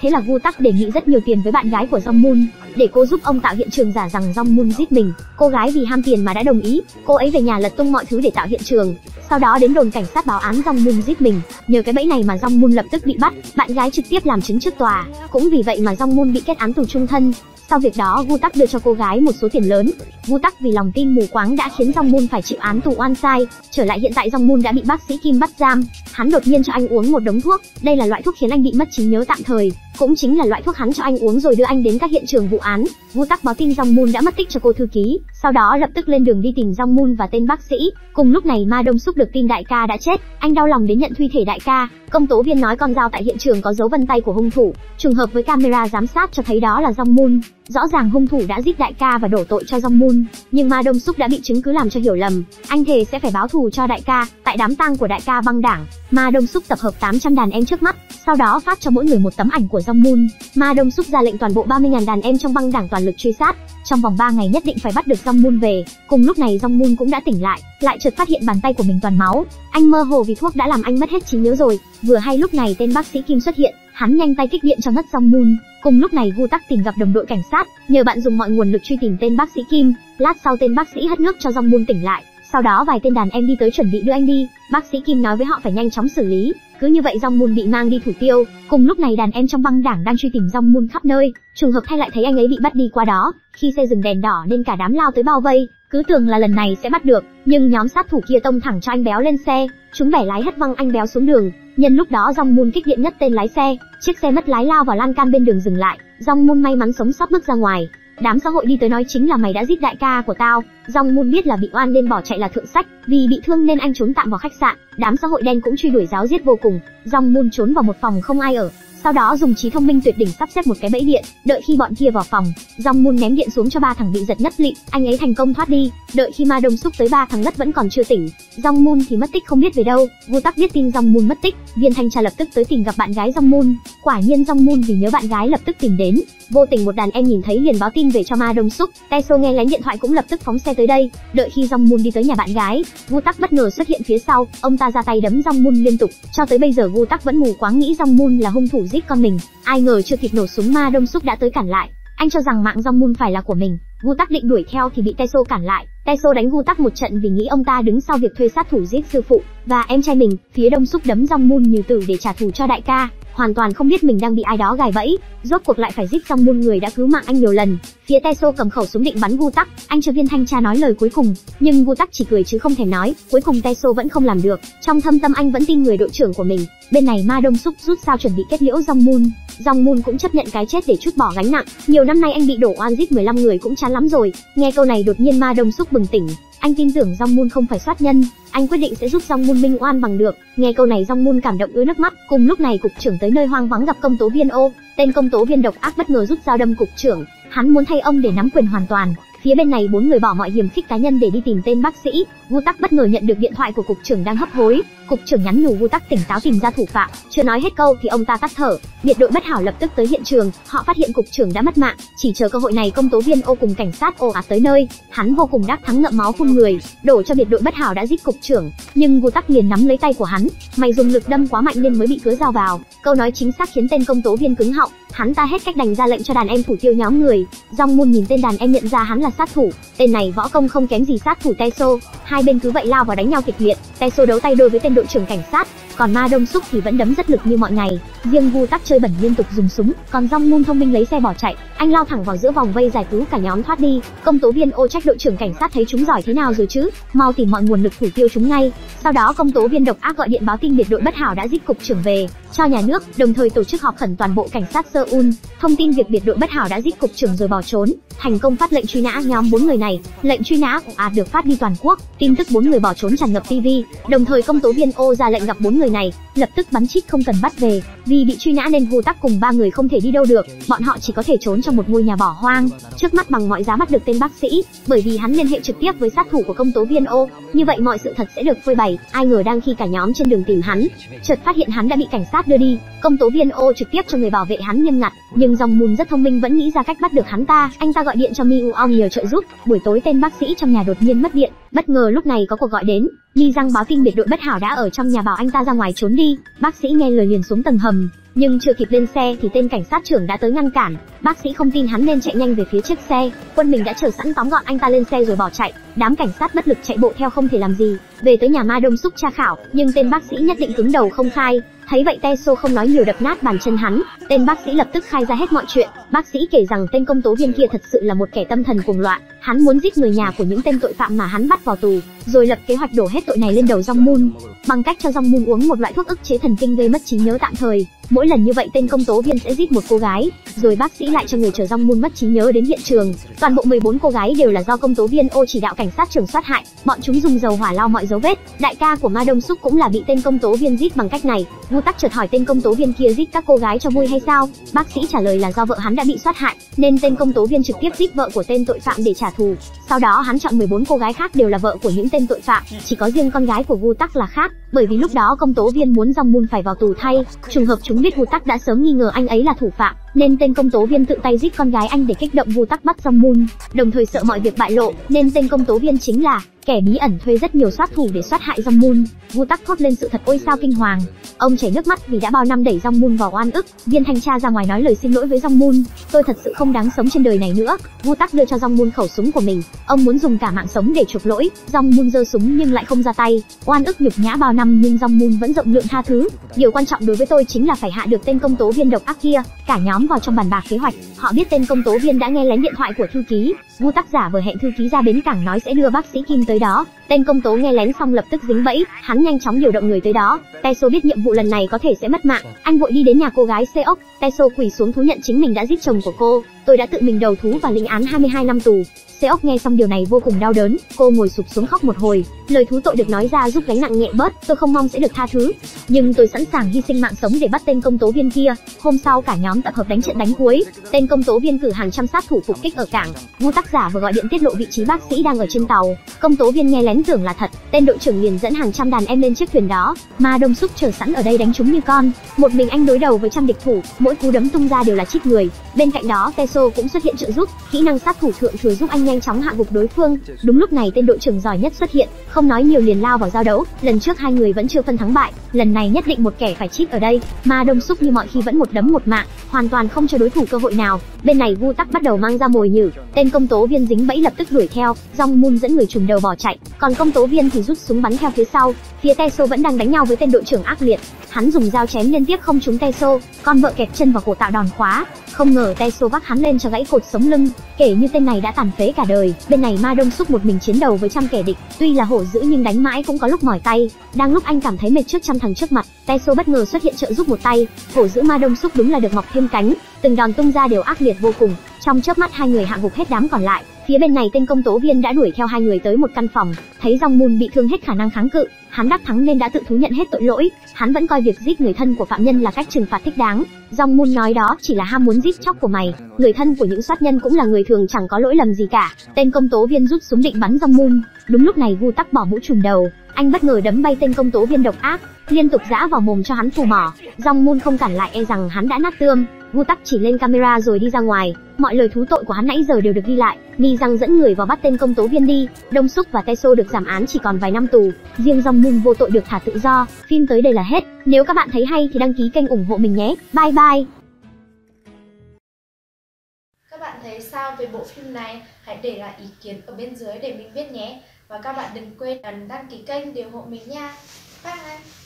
Thế là Gu Tắc đề nghị rất nhiều tiền với bạn gái của Jong Moon, để cô giúp ông tạo hiện trường giả rằng Jong Moon giết mình. Cô gái vì ham tiền mà đã đồng ý. Cô ấy về nhà lật tung mọi thứ để tạo hiện trường, sau đó đến đồn cảnh sát báo án Jong Moon giết mình. Nhờ cái bẫy này mà Jong Moon lập tức bị bắt, bạn gái trực tiếp làm chứng trước tòa. Cũng vì vậy mà Jong Moon bị kết án tù chung thân. Sau việc đó, Gu Tắc đưa cho cô gái một số tiền lớn. Gu Tắc vì lòng tin mù quáng đã khiến Jong Moon phải chịu án tù oan sai. Trở lại hiện tại, Jong Moon đã bị bác sĩ Kim bắt giam. Hắn đột nhiên cho anh uống một đống thuốc. Đây là loại thuốc khiến anh bị mất trí nhớ tạm thời, cũng chính là loại thuốc hắn cho anh uống rồi đưa anh đến các hiện trường vụ án. Gu Tắc báo tin Jong Moon đã mất tích cho cô thư ký, sau đó lập tức lên đường đi tìm Jong Moon và tên bác sĩ. Cùng lúc này, Ma Dong Suk được tin đại ca đã chết, anh đau lòng đến nhận thi thể đại ca. Công tố viên nói con dao tại hiện trường có dấu vân tay của hung thủ, trùng hợp với camera giám sát cho thấy đó là Jong Moon. Rõ ràng hung thủ đã giết đại ca và đổ tội cho Jong Moon, nhưng Ma Dong Suk đã bị chứng cứ làm cho hiểu lầm. Anh thề sẽ phải báo thù cho đại ca. Tại đám tang của đại ca băng đảng, Ma Dong Suk tập hợp tám trăm đàn em trước mắt, sau đó phát cho mỗi người một tấm ảnh của Jong Moon. Ma Dong Suk ra lệnh toàn bộ ba mươi nghìn đàn em trong băng đảng toàn lực truy sát, trong vòng ba ngày nhất định phải bắt được Jong Moon về. Cùng lúc này Jong Moon cũng đã tỉnh lại, lại chợt phát hiện bàn tay của mình toàn máu. Anh mơ hồ vì thuốc đã làm anh mất hết trí nhớ rồi. Vừa hay lúc này tên bác sĩ Kim xuất hiện, hắn nhanh tay kích điện cho ngất Jong Moon. Cùng lúc này Gu Tắc tìm gặp đồng đội cảnh sát, nhờ bạn dùng mọi nguồn lực truy tìm tên bác sĩ Kim. Lát sau tên bác sĩ hất nước cho Jong Moon tỉnh lại. Sau đó vài tên đàn em đi tới chuẩn bị đưa anh đi. Bác sĩ Kim nói với họ phải nhanh chóng xử lý. Cứ như vậy Jong Moon bị mang đi thủ tiêu. Cùng lúc này đàn em trong băng đảng đang truy tìm Jong Moon khắp nơi. Trùng hợp thay lại thấy anh ấy bị bắt đi qua đó. Khi xe dừng đèn đỏ nên cả đám lao tới bao vây, cứ tưởng là lần này sẽ bắt được, nhưng nhóm sát thủ kia tông thẳng cho anh béo lên xe. Chúng bẻ lái hất văng anh béo xuống đường. Nhân lúc đó Jong Moon kích điện ngất tên lái xe, chiếc xe mất lái lao vào lan can bên đường dừng lại. Jong Moon may mắn sống sót bước ra ngoài. Đám xã hội đi tới nói chính là mày đã giết đại ca của tao. Jong Moon biết là bị oan nên bỏ chạy là thượng sách, vì bị thương nên anh trốn tạm vào khách sạn. Đám xã hội đen cũng truy đuổi giáo giết vô cùng. Jong Moon trốn vào một phòng không ai ở, sau đó dùng trí thông minh tuyệt đỉnh sắp xếp một cái bẫy điện. Đợi khi bọn kia vào phòng, Jong Moon ném điện xuống cho ba thằng bị giật ngất lịm, anh ấy thành công thoát đi. Đợi khi Ma Dong Suk tới, ba thằng ngất vẫn còn chưa tỉnh, Jong Moon thì mất tích không biết về đâu. Gu Tắc biết tin Jong Moon mất tích, viên thanh tra lập tức tới tìm gặp bạn gái Jong Moon. Quả nhiên Jong Moon vì nhớ bạn gái lập tức tìm đến. Vô tình một đàn em nhìn thấy liền báo tin về cho Ma Dong Suk. Tae-so nghe lén điện thoại cũng lập tức phóng xe tới đây. Đợi khi Jong Moon đi tới nhà bạn gái, Gu Tắc bất ngờ xuất hiện phía sau, ông ta ra tay đấm Jong Moon liên tục. Cho tới bây giờ Gu Tắc vẫn mù quáng nghĩ Jong Moon là hung thủ giết con mình. Ai ngờ chưa kịp nổ súng Ma Dong Suk đã tới cản lại. Anh cho rằng mạng Jong Moon phải là của mình. Gu Tắc định đuổi theo thì bị Tae-so cản lại. Tae-so đánh Gu Tắc một trận vì nghĩ ông ta đứng sau việc thuê sát thủ giết sư phụ và em trai mình. Phía Dong Suk đấm Jong Moon như tử để trả thù cho đại ca, hoàn toàn không biết mình đang bị ai đó gài bẫy. Rốt cuộc lại phải giết Jong Moon, người đã cứu mạng anh nhiều lần. Phía Tae-so cầm khẩu súng định bắn Gu Tắc. Anh cho viên thanh tra nói lời cuối cùng, nhưng Gu Tắc chỉ cười chứ không thèm nói. Cuối cùng Tae-so vẫn không làm được. Trong thâm tâm anh vẫn tin người đội trưởng của mình. Bên này Ma Dong Suk rút dao chuẩn bị kết liễu Jong Moon. Jong Moon cũng chấp nhận cái chết để trút bỏ gánh nặng. Nhiều năm nay anh bị đổ oan giết mười lăm người cũng chán lắm rồi. Nghe câu này đột nhiên Ma Dong Suk bừng tỉnh. Anh tin tưởng Jong Moon không phải soát nhân. Anh quyết định sẽ giúp Jong Moon minh oan bằng được. Nghe câu này Jong Moon cảm động ứa nước mắt. Cùng lúc này cục trưởng tới nơi hoang vắng gặp công tố viên ô. Tên công tố viên độc ác bất ngờ rút dao đâm cục trưởng. Hắn muốn thay ông để nắm quyền hoàn toàn. Phía bên này bốn người bỏ mọi hiềm khích cá nhân để đi tìm tên bác sĩ. Gu Tắc bất ngờ nhận được điện thoại của cục trưởng đang hấp hối. Cục trưởng nhắn nhủ Gu Tắc tỉnh táo tìm ra thủ phạm. Chưa nói hết câu thì ông ta tắt thở. Biệt đội bất hảo lập tức tới hiện trường. Họ phát hiện cục trưởng đã mất mạng. Chỉ chờ cơ hội này, công tố viên ô cùng cảnh sát ồ ạt tới nơi. Hắn vô cùng đắc thắng ngậm máu phun người, đổ cho biệt đội bất hảo đã giết cục trưởng. Nhưng Gu Tắc liền nắm lấy tay của hắn. Mày dùng lực đâm quá mạnh nên mới bị cứa dao vào. Câu nói chính xác khiến tên công tố viên cứng họng. Hắn ta hết cách đành ra lệnh cho đàn em thủ tiêu nhóm người. Jong Moon nhìn tên đàn em nhận ra hắn là sát thủ. Tên này võ công không kém gì sát thủ Tae-so. Hai bên cứ vậy lao vào đánh nhau kịch liệt. Tae-so đấu tay đôi với tên đội trưởng cảnh sát, còn Ma Dong Suk thì vẫn đấm rất lực như mọi ngày. Riêng Gu Tắc chơi bẩn liên tục dùng súng, còn Jong Moon thông minh lấy xe bỏ chạy. Anh lao thẳng vào giữa vòng vây giải cứu cả nhóm thoát đi. Công tố viên ô trách đội trưởng cảnh sát thấy chúng giỏi thế nào rồi chứ, mau tìm mọi nguồn lực thủ tiêu chúng ngay. Sau đó công tố viên độc ác gọi điện báo tin biệt đội bất hảo đã giết cục trưởng về cho nhà nước, đồng thời tổ chức họp khẩn toàn bộ cảnh sát Seoul, thông tin việc biệt đội bất hảo đã giết cục trưởng rồi bỏ trốn, thành công phát lệnh truy nã nhóm bốn người này. Lệnh truy nã ồ ạt được phát đi toàn quốc, tin tức bốn người bỏ trốn tràn ngập ti vi. Đồng thời công tố viên ô ra lệnh gặp bốn người này, lập tức bắn chít không cần bắt về. Vì bị truy nã nên Gu Tắc cùng ba người không thể đi đâu được, bọn họ chỉ có thể trốn trong một ngôi nhà bỏ hoang. Trước mắt bằng mọi giá bắt được tên bác sĩ, bởi vì hắn liên hệ trực tiếp với sát thủ của công tố viên ô. Như vậy mọi sự thật sẽ được phơi bày. Ai ngờ đang khi cả nhóm trên đường tìm hắn, chợt phát hiện hắn đã bị cảnh sát đưa đi. Công tố viên ô trực tiếp cho người bảo vệ hắn nghiêm ngặt, nhưng Jong Moon rất thông minh vẫn nghĩ ra cách bắt được hắn ta. Anh ta gọi điện cho Mi Uong nhờ trợ giúp. Buổi tối tên bác sĩ trong nhà đột nhiên mất điện, bất ngờ lúc này có cuộc gọi đến. Mi Răng báo tin biệt đội bất hảo đã ở trong nhà bảo anh ta ra ngoài trốn đi. Bác sĩ nghe lời liền xuống tầng hầm. nhưng chưa kịp lên xe thì tên cảnh sát trưởng đã tới ngăn cản. Bác sĩ không tin hắn nên chạy nhanh về phía chiếc xe. Quân mình đã chờ sẵn tóm gọn anh ta lên xe rồi bỏ chạy. Đám cảnh sát bất lực chạy bộ theo không thể làm gì. Về tới nhà Ma Đông Súc tra khảo, nhưng tên bác sĩ nhất định cứng đầu không khai. Thấy vậy Teso không nói nhiều đập nát bàn chân hắn. Tên bác sĩ lập tức khai ra hết mọi chuyện. Bác sĩ kể rằng tên công tố viên kia thật sự là một kẻ tâm thần cuồng loạn. Hắn muốn giết người nhà của những tên tội phạm mà hắn bắt vào tù, rồi lập kế hoạch đổ hết tội này lên đầu Jong Moon, bằng cách cho Jong Moon uống một loại thuốc ức chế thần kinh gây mất trí nhớ tạm thời. Mỗi lần như vậy tên công tố viên sẽ giết một cô gái, rồi bác sĩ lại cho người chở Jong Moon mất trí nhớ đến hiện trường. Toàn bộ mười bốn cô gái đều là do công tố viên Ô chỉ đạo cảnh sát trưởng sát hại. Bọn chúng dùng dầu hỏa lau mọi dấu vết. Đại ca của Ma Đông Súc cũng là bị tên công tố viên giết bằng cách này. Gu Tắc chợt hỏi tên công tố viên kia giết các cô gái cho vui hay sao? Bác sĩ trả lời là do vợ hắn đã bị sát hại, nên tên công tố viên trực tiếp giết vợ của tên tội phạm để trả thù. Sau đó hắn chọn mười bốn cô gái khác đều là vợ của những tên tội phạm, chỉ có riêng con gái của Gu Tắc là khác, bởi vì lúc đó công tố viên muốn Jong Moon phải vào tù thay. Trùng hợp chúng biết Gu Tắc đã sớm nghi ngờ anh ấy là thủ phạm, nên tên công tố viên tự tay giết con gái anh để kích động Gu Tắc bắt Jong Moon. Đồng thời sợ mọi việc bại lộ, nên tên công tố viên chính là kẻ bí ẩn thuê rất nhiều sát thủ để sát hại Jong Moon. Gu Tắc thốt lên sự thật ôi sao kinh hoàng. Ông chảy nước mắt vì đã bao năm đẩy Jong Moon vào oan ức. Viên thanh tra ra ngoài nói lời xin lỗi với Jong Moon. Tôi thật sự không đáng sống trên đời này nữa. Gu Tắc đưa cho Jong Moon khẩu súng của mình. Ông muốn dùng cả mạng sống để chuộc lỗi. Jong Moon giơ súng nhưng lại không ra tay. Oan ức nhục nhã bao năm nhưng Jong Moon vẫn rộng lượng tha thứ. Điều quan trọng đối với tôi chính là phải hạ được tên công tố viên độc ác kia. Cả nhóm vào trong bàn bạc kế hoạch. Họ biết tên công tố viên đã nghe lén điện thoại của thư ký. Gu Tắc giả vờ hẹn thư ký ra bến cảng nói sẽ đưa bác sĩ Kim tới đó. Tên công tố nghe lén xong lập tức dính bẫy, hắn nhanh chóng điều động người tới đó. Teso biết nhiệm vụ lần này có thể sẽ mất mạng, anh vội đi đến nhà cô gái Seok. Teso quỳ xuống thú nhận chính mình đã giết chồng của cô. Tôi đã tự mình đầu thú và lĩnh án hai mươi hai năm tù. Seok nghe xong điều này vô cùng đau đớn, cô ngồi sụp xuống khóc một hồi. Lời thú tội được nói ra giúp gánh nặng nhẹ bớt. Tôi không mong sẽ được tha thứ, nhưng tôi sẵn sàng hy sinh mạng sống để bắt tên công tố viên kia. Hôm sau cả nhóm tập hợp đánh trận đánh cuối. Tên công tố viên cử hàng trăm sát thủ phục kích ở cảng. Gu Tắc giả vừa gọi điện tiết lộ vị trí bác sĩ đang ở trên tàu. Công tố viên nghe lén tưởng là thật. Tên đội trưởng liền dẫn hàng trăm đàn em lên chiếc thuyền đó. Ma Đông Súc chờ sẵn ở đây đánh chúng như con. Một mình anh đối đầu với trăm địch thủ, mỗi cú đấm tung ra đều là chích người. Bên cạnh đó Teso cũng xuất hiện trợ giúp, kỹ năng sát thủ thượng thừa giúp anh nhanh chóng hạ gục đối phương. Đúng lúc này tên đội trưởng giỏi nhất xuất hiện, không nói nhiều liền lao vào giao đấu. Lần trước hai người vẫn chưa phân thắng bại, lần này nhất định một kẻ phải chích ở đây. Ma Đông Súc như mọi khi vẫn một đấm một mạng, hoàn toàn không cho đối thủ cơ hội nào. Bên này Gu Tắc bắt đầu mang ra mồi nhử, tên công tố viên dính bẫy lập tức đuổi theo. Jong Moon dẫn người trùm đầu bỏ chạy, còn công tố viên thì rút súng bắn theo phía sau. Phía Teso vẫn đang đánh nhau với tên đội trưởng ác liệt. Hắn dùng dao chém liên tiếp không trúng Teso, con vợ kẹp chân vào cổ tạo đòn khóa. Không ngờ Teso vác hắn lên cho gãy cột sống lưng, kể như tên này đã tàn phế cả đời. Bên này Ma Đông Súc một mình chiến đầu với trăm kẻ địch, tuy là hổ dữ nhưng đánh mãi cũng có lúc mỏi tay. Đang lúc anh cảm thấy mệt trước trăm thằng trước mặt, Teso bất ngờ xuất hiện trợ giúp một tay. Hổ dữ Ma Đông Súc đúng là được mọc thêm cánh, từng đòn tung ra đều ác liệt vô cùng. Trong chớp mắt hai người hạ gục hết đám còn lại. Phía bên này tên công tố viên đã đuổi theo hai người tới một căn phòng, thấy Jong Moon bị thương hết khả năng kháng cự, hắn đắc thắng nên đã tự thú nhận hết tội lỗi. Hắn vẫn coi việc giết người thân của phạm nhân là cách trừng phạt thích đáng. Jong Moon nói đó chỉ là ham muốn giết chóc của mày, người thân của những sát nhân cũng là người thường chẳng có lỗi lầm gì cả. Tên công tố viên rút súng định bắn Jong Moon. Đúng lúc này Gu Tắc bỏ mũ trùm đầu, anh bất ngờ đấm bay tên công tố viên độc ác, liên tục giã vào mồm cho hắn phù mỏ. Jong Moon không cản lại e rằng hắn đã nát tươm. Gu Tắc chỉ lên camera rồi đi ra ngoài. Mọi lời thú tội của hắn nãy giờ đều được ghi lại. Mi Răng dẫn người vào bắt tên công tố viên đi. Đông Súc và Teso được giảm án chỉ còn vài năm tù. Riêng Jong Moon vô tội được thả tự do. Phim tới đây là hết. Nếu các bạn thấy hay thì đăng ký kênh ủng hộ mình nhé. Bye bye. Các bạn thấy sao về bộ phim này? Hãy để lại ý kiến ở bên dưới để mình biết nhé. Và các bạn đừng quên ấn đăng ký kênh để ủng hộ mình nha. Bye.